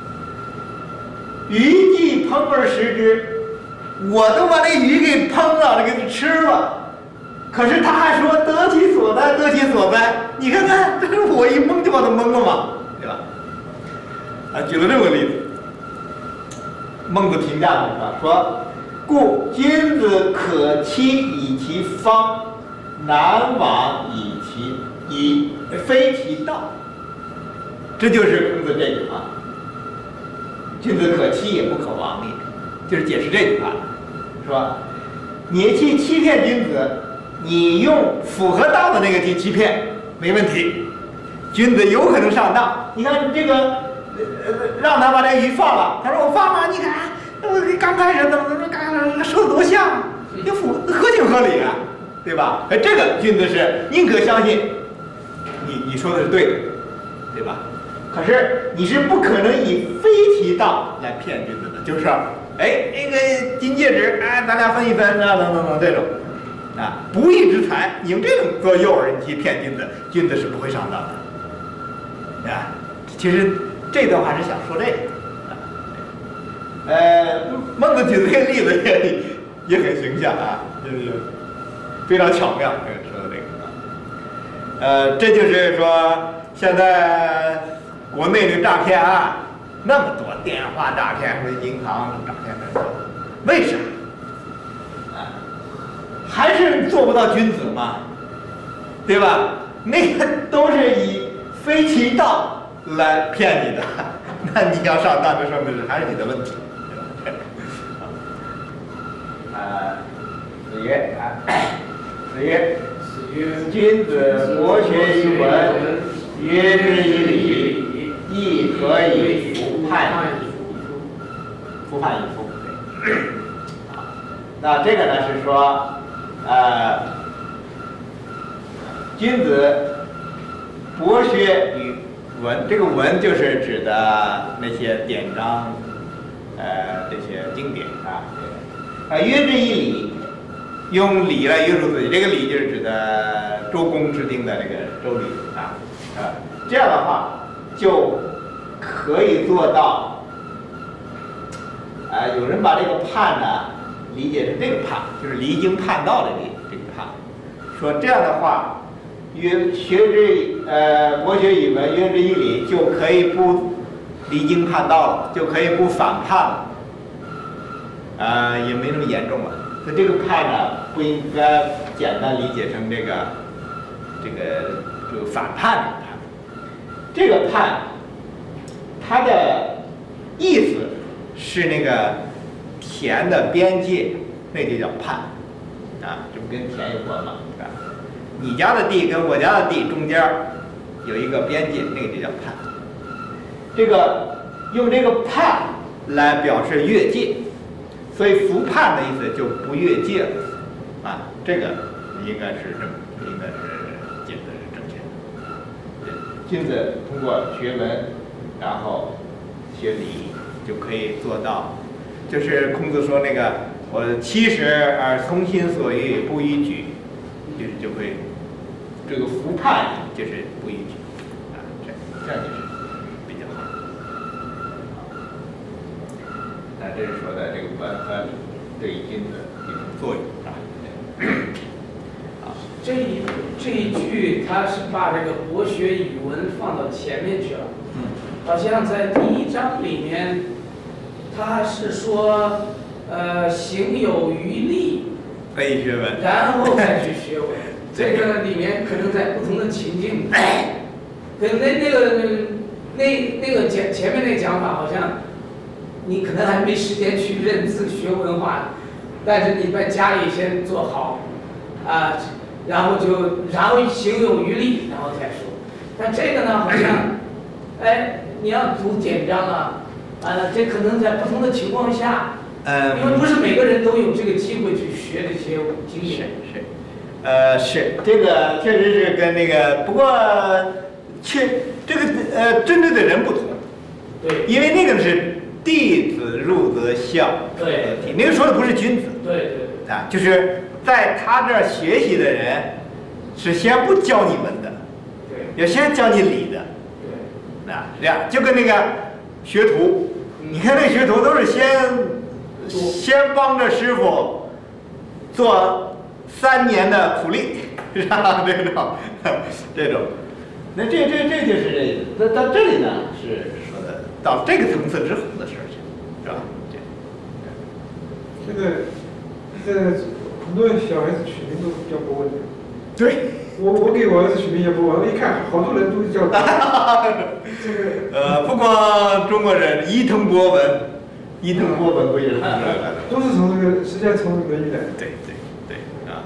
鱼既烹而食之，我都把这鱼给烹了，给吃了。可是他还说得其所在，得其所在。你看看，这我一蒙就把他蒙了嘛，对吧？啊，举了这么个例子。孟子评价的啊，说：故君子可期以其方，难往以其。以非其道，这就是孔子这句话。君子可欺也不可亡也，就是解释这句话，说你去欺骗君子，你用符合道的那个去欺骗没问题，君子有可能上当。你看这个，呃，让他把这鱼放了，他说我放了，你看我刚开始怎么怎么刚说的多像，也符合情合理啊，对吧？哎，这个君子是宁可相信。你你说的是对的，对吧？可是你是不可能以非其道来骗君子的，就是，哎，那个金戒指，哎，咱俩分一分啊，等等等这种，啊，不义之财，你用这种做诱饵，你去骗君子，君子是不会上当的，啊，其实这段话是想说这个，啊，呃，孟子举的这个例子也也很形象啊，就是非常巧妙，这个说的这个。呃，这就是说，现在国内的诈骗案那么多，电话诈骗和银行诈骗很多，为啥？啊，还是做不到君子嘛，对吧？那个都是以非其道来骗你的，那你要上当，就说明是还是你的问题，对吧？啊，子曰啊，子曰。君子博学于文，约之以礼，亦可以服判矣。服判矣服。对。好，那这个呢是说，呃，君子博学于文，这个文就是指的那些典章，呃，这些经典啊。啊，约之以礼。用礼来约束自己，这个礼就是指的周公制定的这个周礼啊啊，这样的话就可以做到。啊，有人把这个叛呢理解成这个叛，就是离经叛道的这这个叛，说这样的话，约学之呃博学以文，约之以礼，就可以不离经叛道了，就可以不反叛了，啊、呃，也没那么严重了。那这个叛呢，不应该简单理解成这个这个这个反叛的叛。这个叛，它的意思是那个田的边界，那就叫叛啊，这不跟田有关吗？啊，你家的地跟我家的地中间有一个边界，那个就叫叛。这个用这个叛来表示越界。所以服判的意思就不越界了，啊，这个应该是正，应该是解的是正确的。对，君子通过学文，然后学礼，就可以做到，就是孔子说那个我七十而从心所欲，不逾矩，就是就会这个服判就是不逾矩，啊，这这样就是比较好。那这是说的这个文和礼对君子一种作用啊。 这一这一句，他是把这个博学语文放到前面去了。嗯。好像在第一章里面，他是说，呃，行有余力， 背学文， 然后再去学文。这个里面可能在不同的情境， 可能那那个那那个前前面那讲法好像，你可能还没时间去认字学文化，但是你把家里先做好，啊，然后就然后行有余力，然后再说。但这个呢，好像，哎，你要读简章啊，啊，这可能在不同的情况下， 嗯， 因为不是每个人都有这个机会去学这些经典。 是是，呃，是这个确实是跟那个，不过确这个呃针对的人不同， 对， 因为那个是弟子入则孝， 对， 那个说的不是君子， 对对对， 啊，就是在他这儿学习的人是先不教你文的， 对， 要先教你礼的， 对， 啊，这样就跟那个学徒，你看那学徒都是先先帮着师傅做三年的苦力，是吧？这种这种，那这这这就是这意思。那到这里呢是说的到这个层次之后的事情，是吧？ 现在现在很多小孩子取名都叫博文。 对， 我我给我儿子取名叫博文，我一看好多人都叫这个。 呃，不光中国人，伊藤博文，伊藤博文不也是从这来的？ 都是从这个，实际上从《论语》来的。 对对对啊。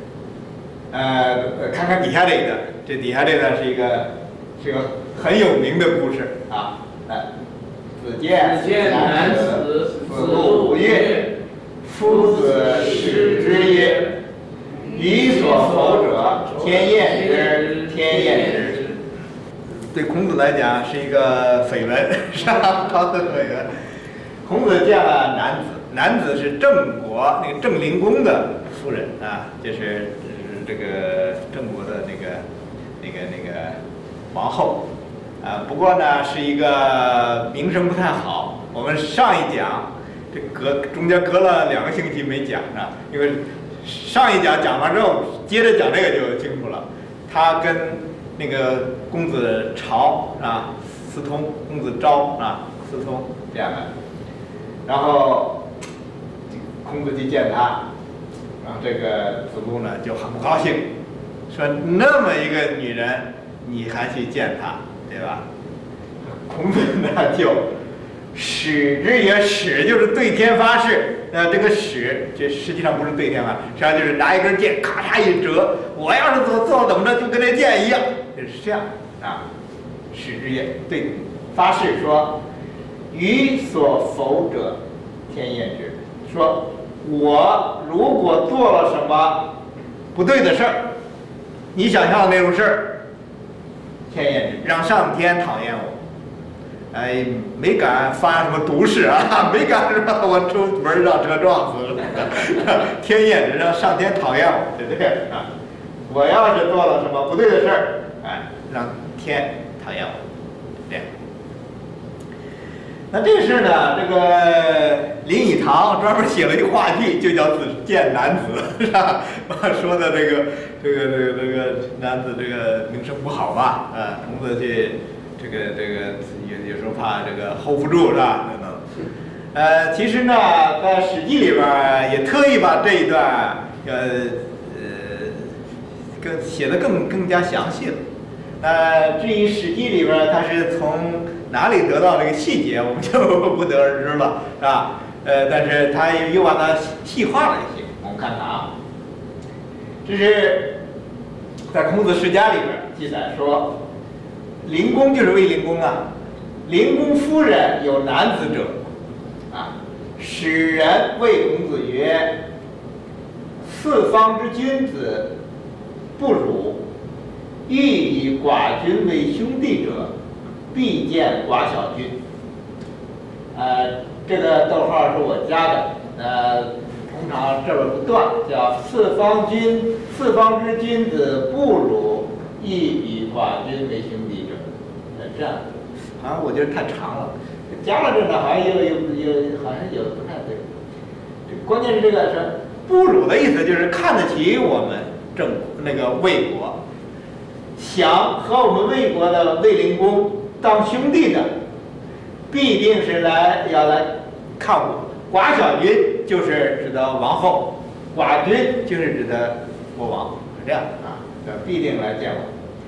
呃，看看底下这个，这底下这个是一个是个很有名的故事啊。来，子建男子，子路不悦，夫子使之曰：“予所否者，天厌之，天厌之。”对孔子来讲是一个绯闻，是吧？他的绯闻。孔子见了男子，男子是郑国那个郑灵公的夫人啊，就是就是这个郑国的那个那个那个皇后啊。不过呢，是一个名声不太好。我们上一讲这隔中间隔了两个星期没讲呢，因为上一讲讲完之后，接着讲这个就清楚了。他跟那个公子朝啊私通，公子昭啊私通这样的。然后孔子去见他，然后这个子路呢就很不高兴，说那么一个女人你还去见她，对吧？孔子呢就使之曰，使就是对天发誓，呃，这个使这实际上不是对天发，实际上就是拿一根剑咔嚓一折，我要是做做怎么着就跟这剑一样，就是这样啊。使之曰，对发誓说。予所否者，天厌之。说，我如果做了什么不对的事儿，你想象的那种事儿，天厌之，让上天讨厌我。哎，没敢发什么毒誓啊，没敢让我出门让车撞死，天厌之，让上天讨厌我，对不对啊？我要是做了什么不对的事儿，哎，让天讨厌我，这样。那这个事呢，这个林语堂专门写了一个话剧，就叫《子建男子》，是吧？说的这个这个这个这个男子这个名声不好吧？啊，孔子去这个这个有有时候怕这个 hold 不住，是吧？等等。呃，其实呢，在《史记》里边也特意把这一段呃呃更写的更更加详细了。呃，至于《史记》里边它是从哪里得到这个细节，我们就不得而知了，是吧？呃，但是他又把它细化了一些。我们看看啊，这是在孔子世家里边记载说，灵公就是卫灵公啊，灵公夫人有男子者，啊，使人谓孔子曰：“四方之君子，不辱。欲以寡君为兄弟者，必见寡小君。”呃，这个逗号是我加的，呃，通常这边不断，叫四方君，四方之君子不辱，亦以寡君为兄弟者。呃，这样，好像我觉得太长了，加了这呢，好像有有有，好像有的不太对。这关键是这个是不辱的意思，就是看得起我们郑那个魏国。想和我们魏国的卫灵公当兄弟的，必定是来要来看我。寡小君就是指的王后，寡君就是指的国王，是这样啊，必定来见我。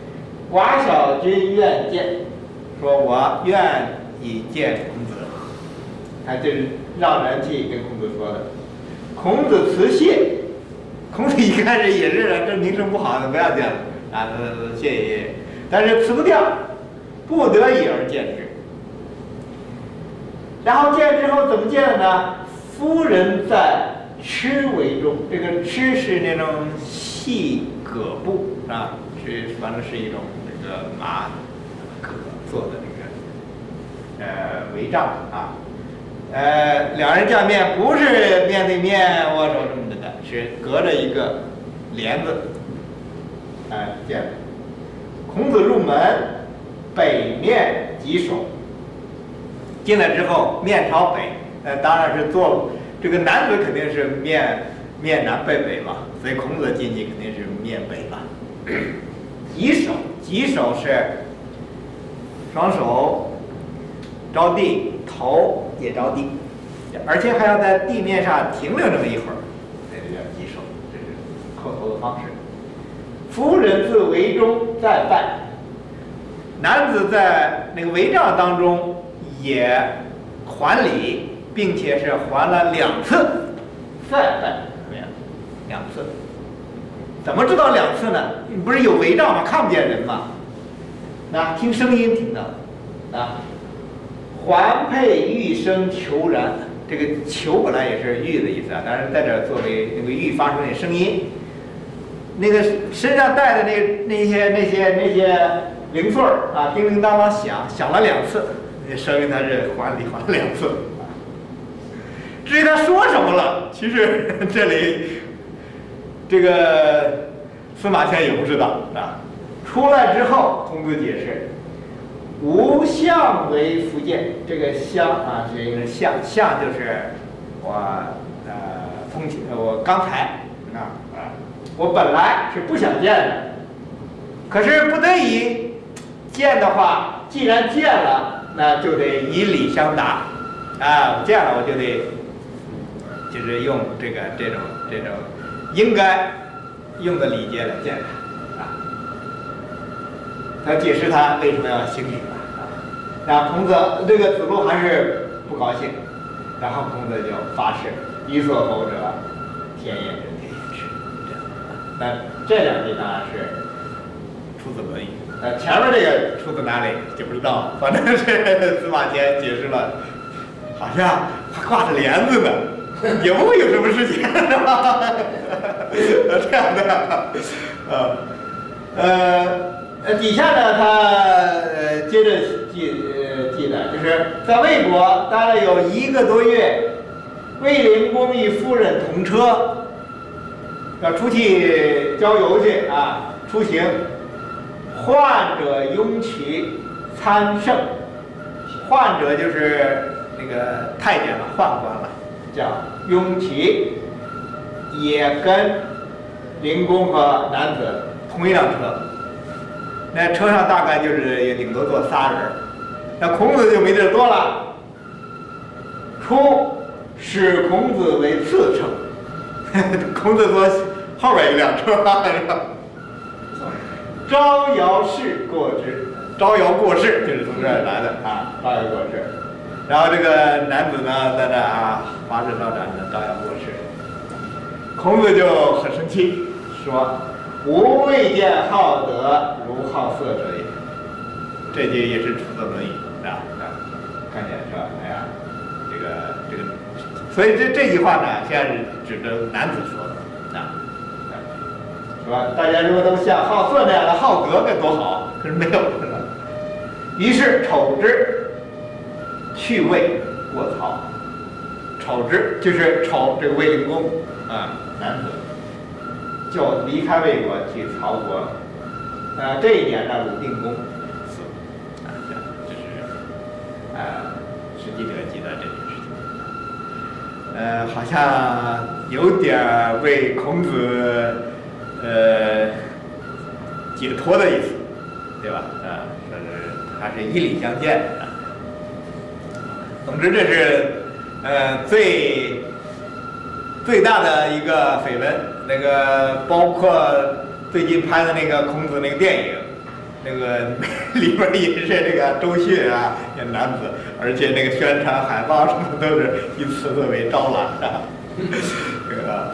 寡小君愿见，说我愿意见孔子。他这是让人去跟孔子说的。孔子辞谢，孔子一开始也是这名声不好，不要见了啊，谢谢，但是辞不掉，不得已而见之。然后见之后怎么见的呢？夫人在螭帷中，这个螭是那种细葛布啊，是反正是一种这个麻葛做的这个呃帷帐啊。呃，两人见面不是面对面握手这么的，是隔着一个帘子，哎、呃，见。孔子入门，北面稽首。进来之后面朝北，呃，当然是坐这个男子肯定是面面南背北嘛，所以孔子进去肯定是面北了。稽首，稽首是双手着地，头也着地，而且还要在地面上停留这么一会儿，这就叫稽首，这是叩头的方式。夫人自帷中再拜，男子在那个帷帐当中也还礼，并且是还了两次，再拜怎么样？两次。怎么知道两次呢？你不是有帷帐吗？看不见人吗？那听声音听到啊。环佩玉声虬然，这个虬本来也是玉的意思啊，但是在这儿作为那个玉发出那声音，那个身上带的那那些那些那些零碎儿啊，叮叮当当响，响了两次，说明他是还礼还了两次。至于他说什么了，其实这里这个司马迁也不知道啊。出来之后，孔子解释。无相为夫见，这个相啊是一个相，相就是我呃从前我刚才啊啊，我本来是不想见的，可是不得已见的话，既然见了，那就得以礼相答啊，见了我就得就是用这个这种这种应该用的礼节来见他啊。他解释他为什么要行礼了啊，然后孔子这个子路还是不高兴，然后孔子就发誓：予所否者，天也之，天也之。这样啊，那这两句当然是出自《论语》，呃，前面这个出自哪里就不知道，反正是司马迁解释了，好像还挂着帘子呢，也不会有什么事情，是吧？这样的，呃，呃。呃，底下呢，他呃接着记呃记载，就是在魏国待了有一个多月，卫灵公与夫人同车，要出去郊游去啊，出行。患者拥取参圣，患者就是那个太监了，宦官了，叫拥取，也跟灵公和男子同一辆车。那车上大概就是也顶多坐仨人，那孔子就没地儿坐了。初使孔子为次乘，孔子坐后边一辆车，是吧？招摇氏过之，招摇过市就是从这儿来的啊，招摇过市。然后这个男子呢，在那啊花枝招展的招摇过市，孔子就很生气，说。吾未见好德如好色者也。这句也是出自《论语》啊啊，看见是吧？哎呀，这个这个，所以这这句话呢，现在是指着男子说的啊，是吧？大家如果都像好色那样的好德该多好，可是没有，是吧？于是丑之，去魏过曹。丑之就是丑这个卫灵公啊，男子。就离开魏国去曹国了，呃，这一年呢，鲁定公死，啊，这样这是，呃，史记者记载这件事情，呃，好像有点为孔子，呃，解脱的意思，对吧？啊，说是还是以礼相见啊。总之，这是呃最最大的一个绯闻。那个包括最近拍的那个孔子那个电影， 那个里边也是这个周迅啊演男子，而且那个宣传海报什么都是以此作为招揽的。这个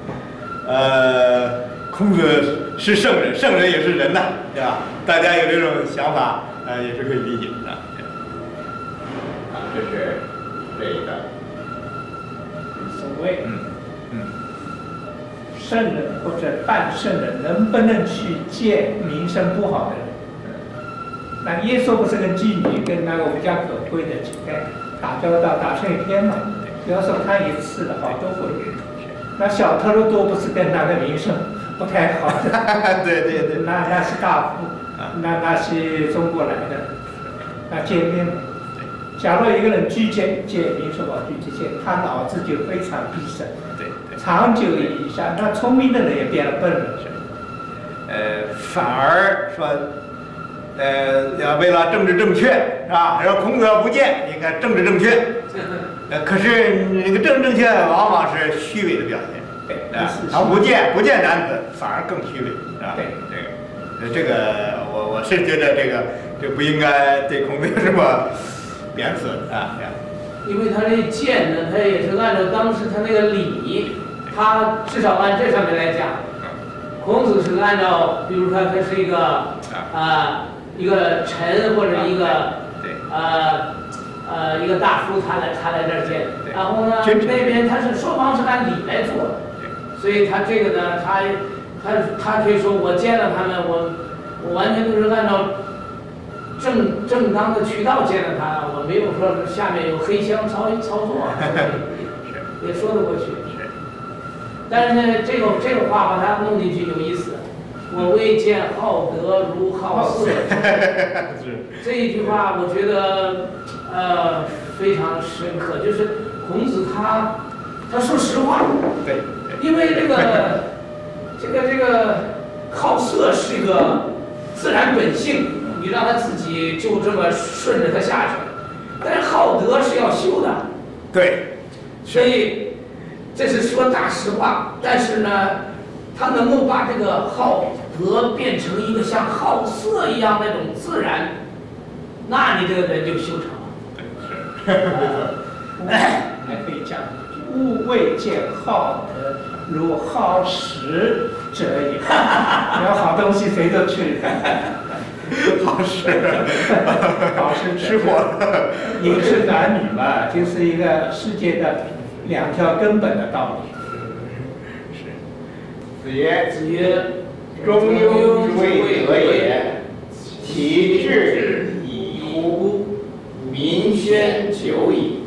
呃，孔子是圣人，圣人也是人呐，对吧？大家有这种想法，呃，也是可以理解的。啊，这是这一个。 所谓嗯嗯。 圣人或者半圣人能不能去见名声不好的人？那耶稣不是跟妓女跟那个无家可归的乞丐打交道打成一片嘛？不要说看一次了，好多回。那小特鲁多不是跟那个名声不太好的？ 对对对。 那那是大夫，那那是中国来的，那见面嘛。假如一个人拒绝见名声好，拒绝见，他脑子就非常闭塞。 对对。 长久以下，那聪明的人也变了笨了。 呃，反而说，呃，要为了政治正确，是吧？说孔子不见，你看政治正确，呃，可是那个政治正确往往是虚伪的表现， 对， 啊，他不见不见男子，反而更虚伪，是吧？ 对， 这个，这个我我是觉得这个这不应该对孔子有什么贬损啊，这样。 因为他这见呢，他也是按照当时他那个礼，他至少按这上面来讲，孔子是按照，比如说他是一个啊、呃、一个臣或者一个呃呃一个大夫，他来他来这儿见，然后呢那边他是双方是按礼来做的，所以他这个呢，他他他可以说我见了他们，我我完全都是按照正正当的渠道见了他，我没有说下面有黑箱操操作，也说得过去。但是呢，这个这个话把它弄进去有意思。我未见好德如好色。这一句话我觉得呃非常深刻，就是孔子他他说实话， 对， 因为这个这个这个好色是一个自然本性。你让他自己就这么顺着他下去，但是好德是要修的， 对， 所以这是说大实话。但是呢，他能够把这个好德变成一个像好色一样那种自然，那你这个人就修成了。 对，是， 还可以讲吾未见好德如好食者也。然后好东西谁都去。 好吃， 好吃， 吃货， 饮食男女嘛，就是一个世界的两条根本的道理。 是。子曰：“ 子曰， 中庸之谓德也，其志以乎？民宣久矣。”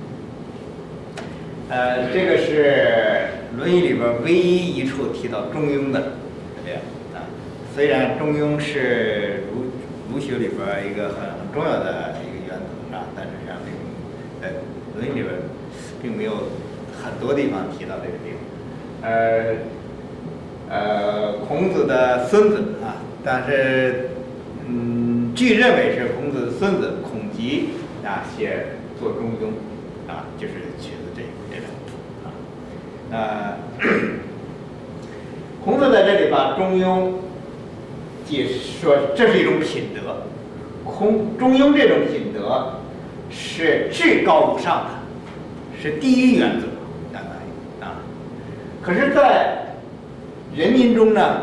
呃，这个是《论语》里边唯一一处提到中庸的，对呀。虽然中庸是儒儒学里边一个很很重要的一个原则啊，但是实际上并呃《论语》里边并没有很多地方提到这个地方。呃呃，孔子的孙子啊，但是嗯，据认为是孔子的孙子孔伋啊写做中庸啊，就是写的这这个啊。呃，孔子在这里把中庸解释说这是一种品德，空中庸这种品德是至高无上的，是第一原则，相当于啊。可是，在人民中呢，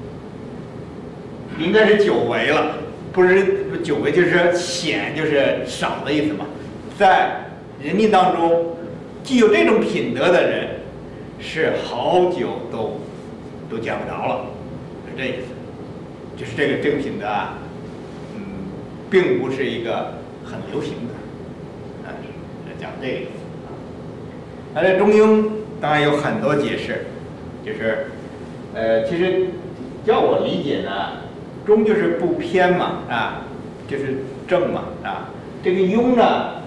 应该是久违了，不是久违就是显，就是少的意思嘛。在人民当中，具有这种品德的人，是好久都都见不着了，是这意思。就是这个这个品德啊，嗯，并不是一个很流行的，啊，讲这个意思啊。那这中庸当然有很多解释，就是，呃，其实叫我理解呢，中就是不偏嘛，啊，就是正嘛，啊，这个庸呢，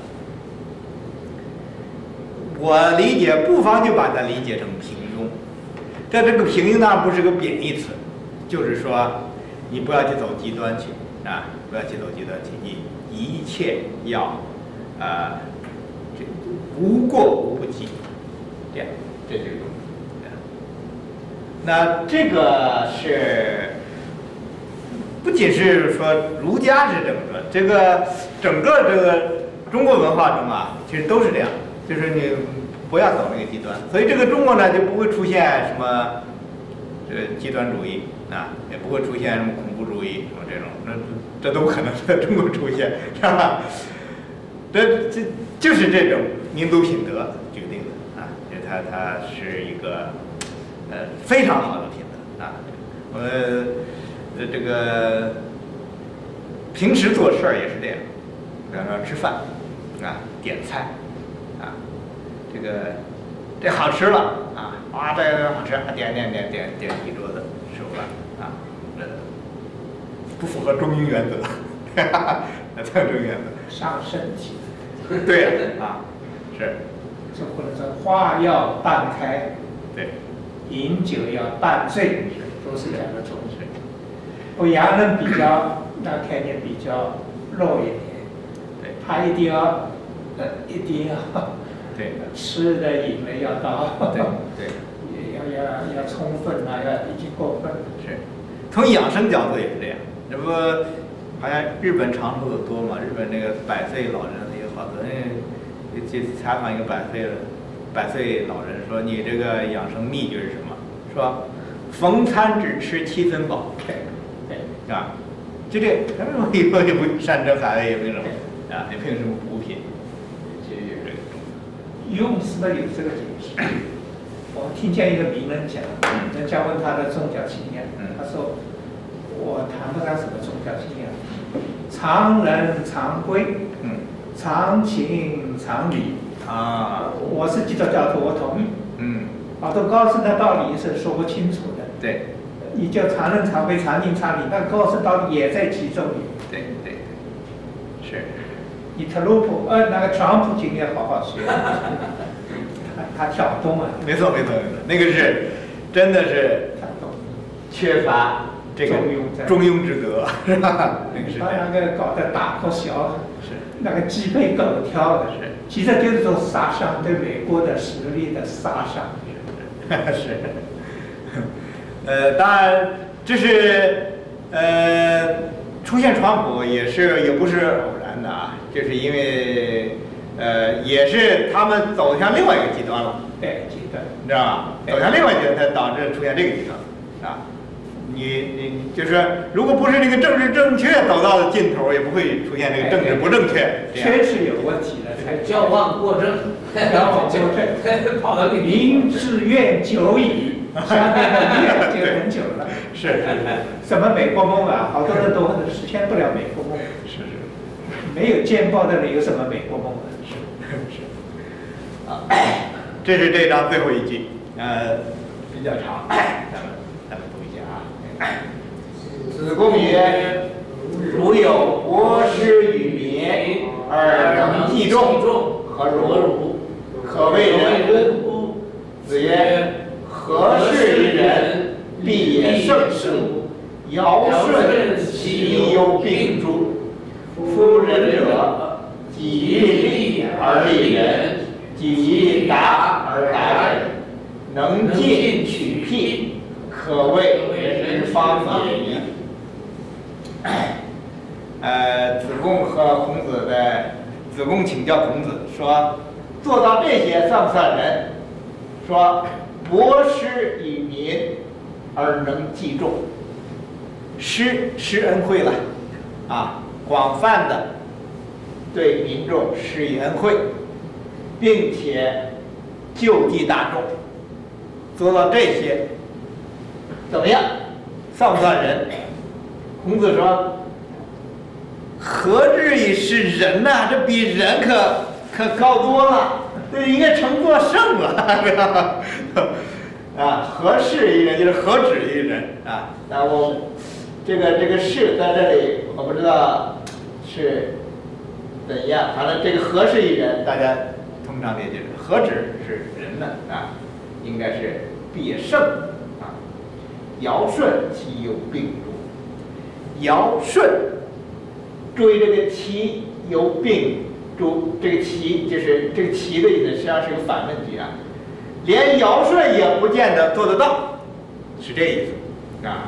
我理解不妨就把它理解成平庸，但这个平庸当然不是个贬义词，就是说。你不要去走极端去啊！不要去走极端去，你一切要，呃，这无过无不及，这样，这就是中庸。那这个是不仅是说儒家是这么说，这个整个这个中国文化中啊，其实都是这样，就是你不要走那个极端，所以这个中国呢就不会出现什么这个极端主义啊，也不会出现什么恐怖主义什么这种，那这都不可能在中国出现，是吧？这这就是这种民族品德决定的啊，它它是一个呃非常好的品德啊，我们呃这个平时做事儿也是这样，比方说吃饭啊，点菜啊，这个这好吃了啊，哇，这个好吃，点点点点点一桌子吃饭啊，这不符合中英原则，哈哈，中英原则伤身体。 对呀，啊，是。 这或者说话要半开， 对， 饮酒要半醉，都是两个种子。我洋人比较那概念比较弱一点， 对， 他一定要呃一定要对吃的饮的要到， 对对， 要要要充分啊，要已经过分了。 是，从养生角度也是这样，这不好像日本长寿的多嘛？日本那个百岁老人有好多人。去采访一个百岁的百岁老人，说你这个养生秘诀是什么？说逢餐只吃七分饱，对对啊，就这，他们以后也不山珍海味，也没什么啊，也没有什么补品，其实也是这个。 用是不是有这个解释？我听见一个名人讲，人家问他的宗教信仰，他说我谈不上什么宗教信仰，常人常规，嗯。常情常理啊， 我是基督教徒，我同意。 嗯， 好多高深的道理是说不清楚的。 对， 你叫常人常规、常情常理，那高深道理也在其中里。 对对对，是。 你特朗普，呃，那个川普今天好好学，他他挑动啊。 没错没错没错，那个是真的是挑动， 缺乏这个中庸之德，是吧？那个是。 把那个搞得大破小。 是。 那个鸡飞狗跳的， 是， 其实就是说杀伤对美国的实力的杀伤。 是，是，呃，当然这是呃出现川普也是也不是偶然的啊，就是因为呃也是他们走向另外一个极端了， 对，极端， 你知道吧？走向另外一个极端才导致出现这个极端，啊。你你就是如果不是这个政治正确走到了尽头，也不会出现这个政治不正确。 确实有问题的，才交换过正， 交换过正， 跑到民志愿久矣，下面的愿就很久了。 是是是。 什么美国梦啊？好多人都实现不了美国梦。 是是。 没有见报的人有什么美国梦啊？ 是是。啊，这是这章最后一句，呃，比较长，咱们咱们读一下啊。子贡曰：“如有博施于民而能济众，何如？可谓人乎？”子曰：“何事于人，必也圣术，尧舜其有病诸？夫仁者，己利而利人，己达而达人，能进取辟，可谓人之方也矣。”呃，子贡和孔子在，子贡请教孔子说，做到这些算不算人？说博施于民而能济众，施施恩惠了，啊，广泛的对民众施以恩惠，并且救济大众，做到这些，怎么样？算不算人？孔子说：“何至于是人呐、啊？这比人可可高多了，这应该称作圣了。啊，何事于人就是何止于人啊？那我这个这个事在这里，我不知道是怎样，反正这个何事于人，大家通常理解是何止是人呢？啊，应该是必圣啊。尧舜其有病诸？尧舜，注意这个其有病诸，这个其就是这个其的意思，实际上是个反问句啊。连尧舜也不见得做得到，是这意思啊。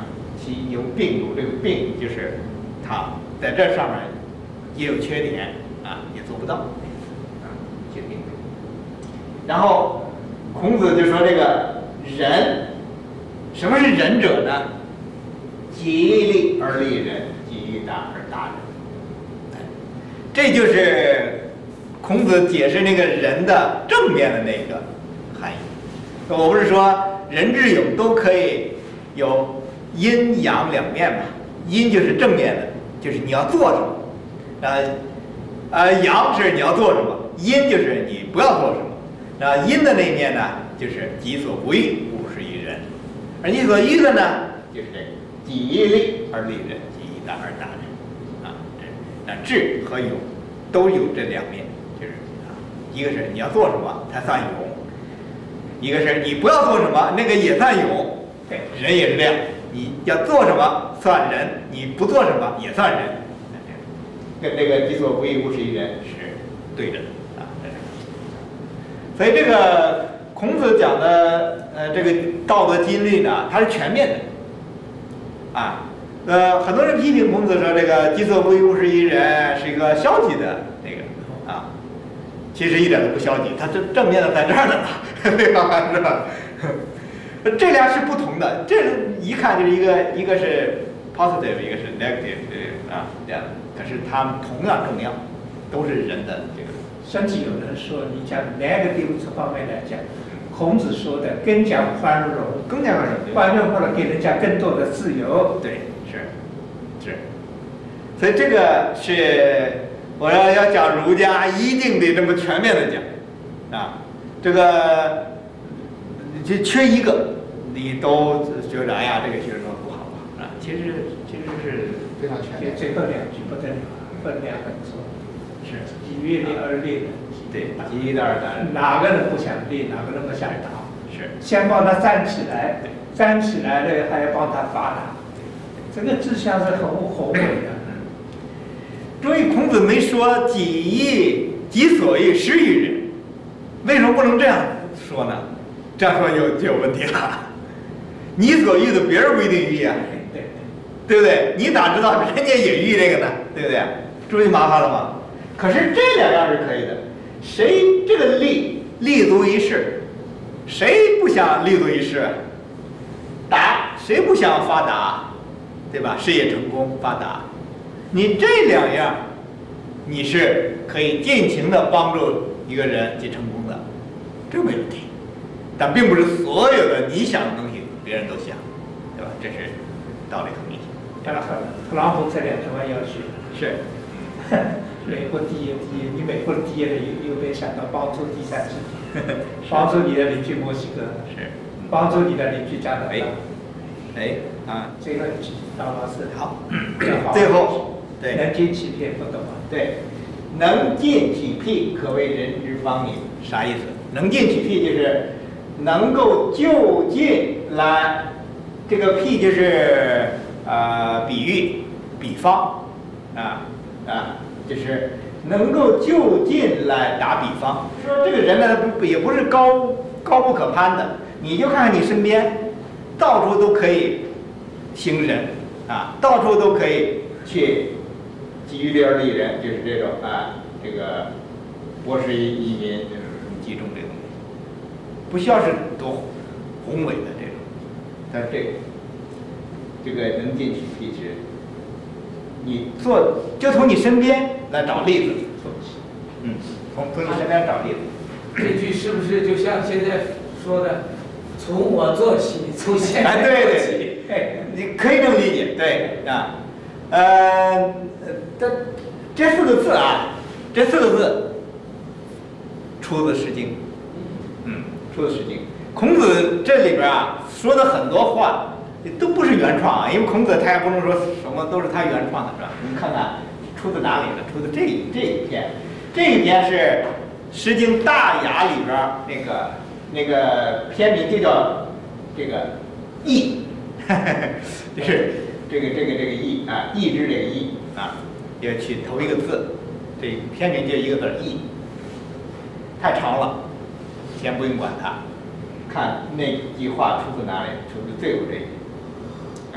其有病有这个病就是他在这上面也有缺点啊，也做不到啊，缺病。然后孔子就说这个仁，什么是仁者呢？极力而利人，极大而达人。这就是孔子解释那个仁的正面的那个含义。我不是说仁智勇都可以有阴阳两面嘛？阴就是正面的，就是你要做什么，呃，呃，阳是你要做什么，阴就是你不要做什么。那阴的那一面呢，就是己所不欲，勿施于人；而你所欲的呢，就是这个己利而利人，己大而达人。啊，这那智和勇都有这两面，就是啊，一个是你要做什么才算勇，一个是你不要做什么，那个也算勇。对，人也是这样，你要做什么算人，你不做什么也算人。跟这个己所不欲，勿施于人是对着的啊。所以这个孔子讲的呃这个道德经律呢，它是全面的啊。呃，很多人批评孔子说这个己所不欲，勿施于人是一个消极的那个啊，其实一点都不消极，它正正面的在这儿呢，对吧？是吧？这俩是不同的，这一看就是一个一个是 positive， 一个是 negative， 啊，这样。可是它们同样重要，都是人的这个。 甚至有人说，你讲 negative 这方面来讲，孔子说的更加宽容， 更加宽容， 宽容或者给人家更多的自由。 对，是是。所以这个是我要要讲儒家一定得这么全面的讲啊，这个就缺一个，你都觉得哎呀这个学生不好啊，其实其实是非常全面。 最后两句不得了，分量很重。 是己欲立而利人， 对，己大而达人。 哪个人不想立，哪个人不想达？ 是， 先帮他站起来，站起来了还要帮他发达，这个志向是很宏伟的。 注意，孔子没说己欲己所欲施于人，为什么不能这样说呢？这样说就就有问题了。你所欲的，别人不一定欲啊， 对对不对？你哪知道人家也欲这个呢？对不对？注意麻烦了吗？可是这两样是可以的，谁这个立立足于世，谁不想立足于世？达，谁不想发达？对吧？事业成功发达，你这两样，你是可以尽情的帮助一个人去成功的，这没问题。但并不是所有的你想的东西别人都想，对吧？这是道理很明显。 当然，特朗普这两句话要学。 是。 美国第一，第一，你美国第一了，有有没有想到帮助第三世界，帮助你的邻居墨西哥， 是， 帮助你的邻居加拿大。 哎，哎啊， 最后一句，老老师好，最后，对， 能尽其辟，不懂吗？ 对，能尽其辟，可谓人之方也。啥意思？能尽其辟就是能够就近来，这个辟就是呃比喻、比方，啊啊。就是能够就近来打比方，说这个人呢，不也不是高高不可攀的，你就看看你身边，到处都可以行仁啊，到处都可以去己欲立而利人，就是这种啊，这个博施于民，就是集中这个东西，不需要是多宏伟的这种，但这个这个能尽其辟之。你做就从你身边来找例子，嗯，从从你身边找例子。 这句是不是就像现在说的，从我做起，从现在做起？ 哎，对对，哎，你可以这么理解，对啊，呃，这这四个字啊，这四个字出自《诗经》，嗯，出自《诗经》。孔子这里边啊说的很多话。都不是原创啊，因为孔子他也不能说什么都是他原创的，是吧？你看看出自哪里了？出自这这一篇，这一篇是《诗经·大雅》里边那个那个篇名就叫这个“义”，就是这个这个这个“义”啊，“义之”这个“义”啊，要去头一个字，这篇名就一个字“义”，太长了，先不用管它，看那句话出自哪里，出自最后这一句。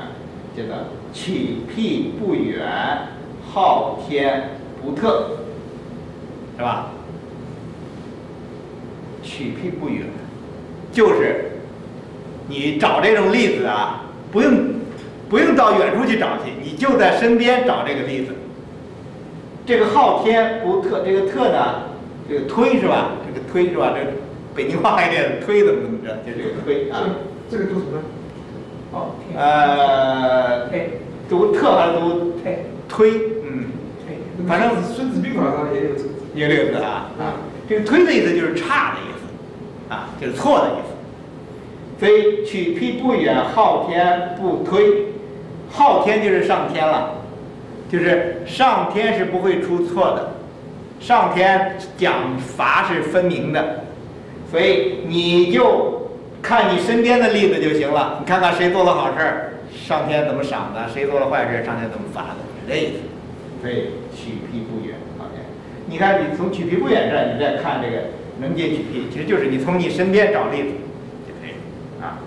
叫做取辟不远，昊天不特，是吧？取辟不远，就是你找这种例子啊，不用不用到远处去找去，你就在身边找这个例子。这个昊天不特，这个特呢，这个推是吧？这个推是吧？这北京话一点推怎么怎么着？就这个推啊。 这个读什么？ 哦， 呃，读特还是读推？ 推，嗯， 推。 反正 《孙子兵法》上也有这个字。 也有这个字啊啊。这个推的意思就是差的意思，啊，就是错的意思。所以取辟不远，昊天不推。昊天就是上天了，就是上天是不会出错的，上天奖罚是分明的，所以你就看你身边的例子就行了。你看看谁做了好事儿，上天怎么赏的；谁做了坏事，上天怎么罚的，是这意思。所以取辟不远，昊天。你看，你从取辟不远这儿，你再看这个能见取辟，其实就是你从你身边找例子就可以了啊。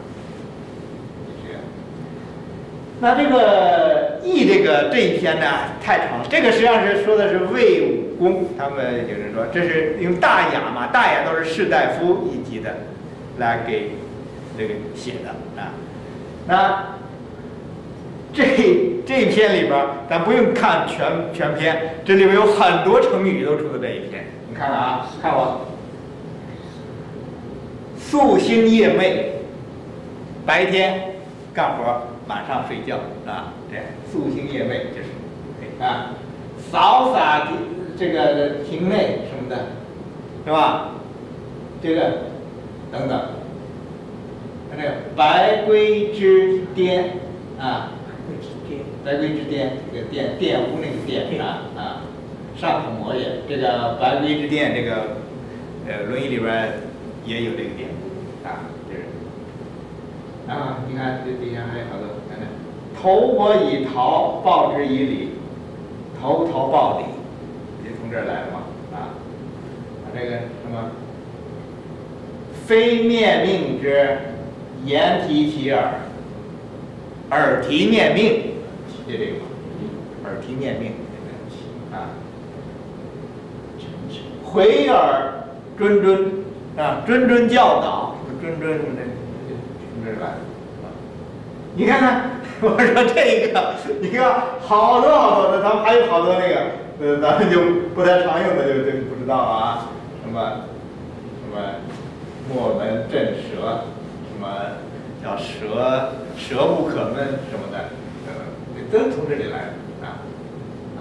那这个易这个这一篇呢太长了，这个实际上是说的是魏武公，他们就是说这是用大雅嘛，大雅都是士大夫一级的来给这个写的啊。那这这一篇里边，咱不用看全全篇，这里边有很多成语都出自这一篇。你看看啊，看我，夙兴夜寐，白天干活，晚上睡觉啊，这样夙兴夜寐就是啊，扫洒这个庭内什么的，是吧？这个等等，看这个白龟之巅啊。白龟之巅，这个玷玷污那个玷啊啊，尚可磨也。这个白龟之巅，这个呃《论语》里边也有这个典故啊，这是啊，你看这底下还有好多，看看，投我以桃，报之以李，投桃报李，也从这儿来的嘛啊，把这个什么，非面命之，言提其耳，耳提面命。就这个嘛，耳提面命啊，回耳谆谆啊，谆谆教导，谆谆什么的，从这儿来啊。你看看，我说这个，你看好多好多的，他们还有好多那个，呃，咱们就不太常用的就就不知道啊，什么什么墨门震舌，什么叫舌舌不可闷什么的。都从这里来的啊，啊，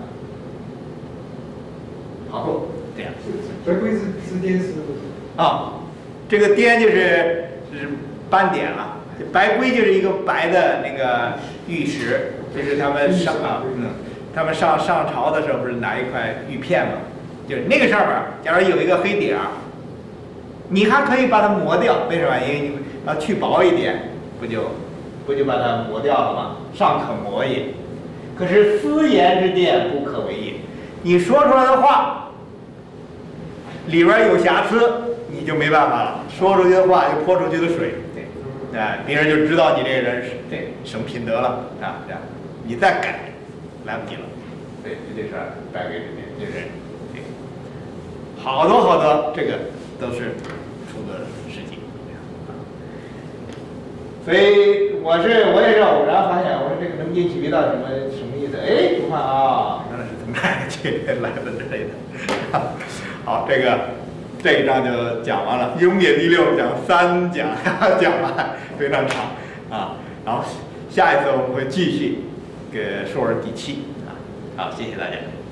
好多这样。 白龟之之巅是啊，这个巅就是是斑点了，白龟就是一个白的那个玉石，就是他们上啊，嗯，他们上上朝的时候不是拿一块玉片嘛，就是那个上面，假如有一个黑点儿，你还可以把它磨掉，为什么？因为你要去薄一点，不就不就把它磨掉了吗？尚可磨也。可是私言之辩不可为也。你说出来的话里边有瑕疵，你就没办法了。说出去的话就泼出去的水，对，哎，别人就知道你这个人是对什么品德了啊，这样你再改，来不及了。对，这就是白龟之辩，就是这个好多好多，这个都是出自《史记》。所以我是我也是偶然发现，我说这个能进取到什么什么意思？哎，不看啊，原来是从这儿去来的之类的。好，这个这一章就讲完了，雍也第六讲三讲讲完，非常长啊。然后下一次我们会继续给说说第七啊。好，谢谢大家。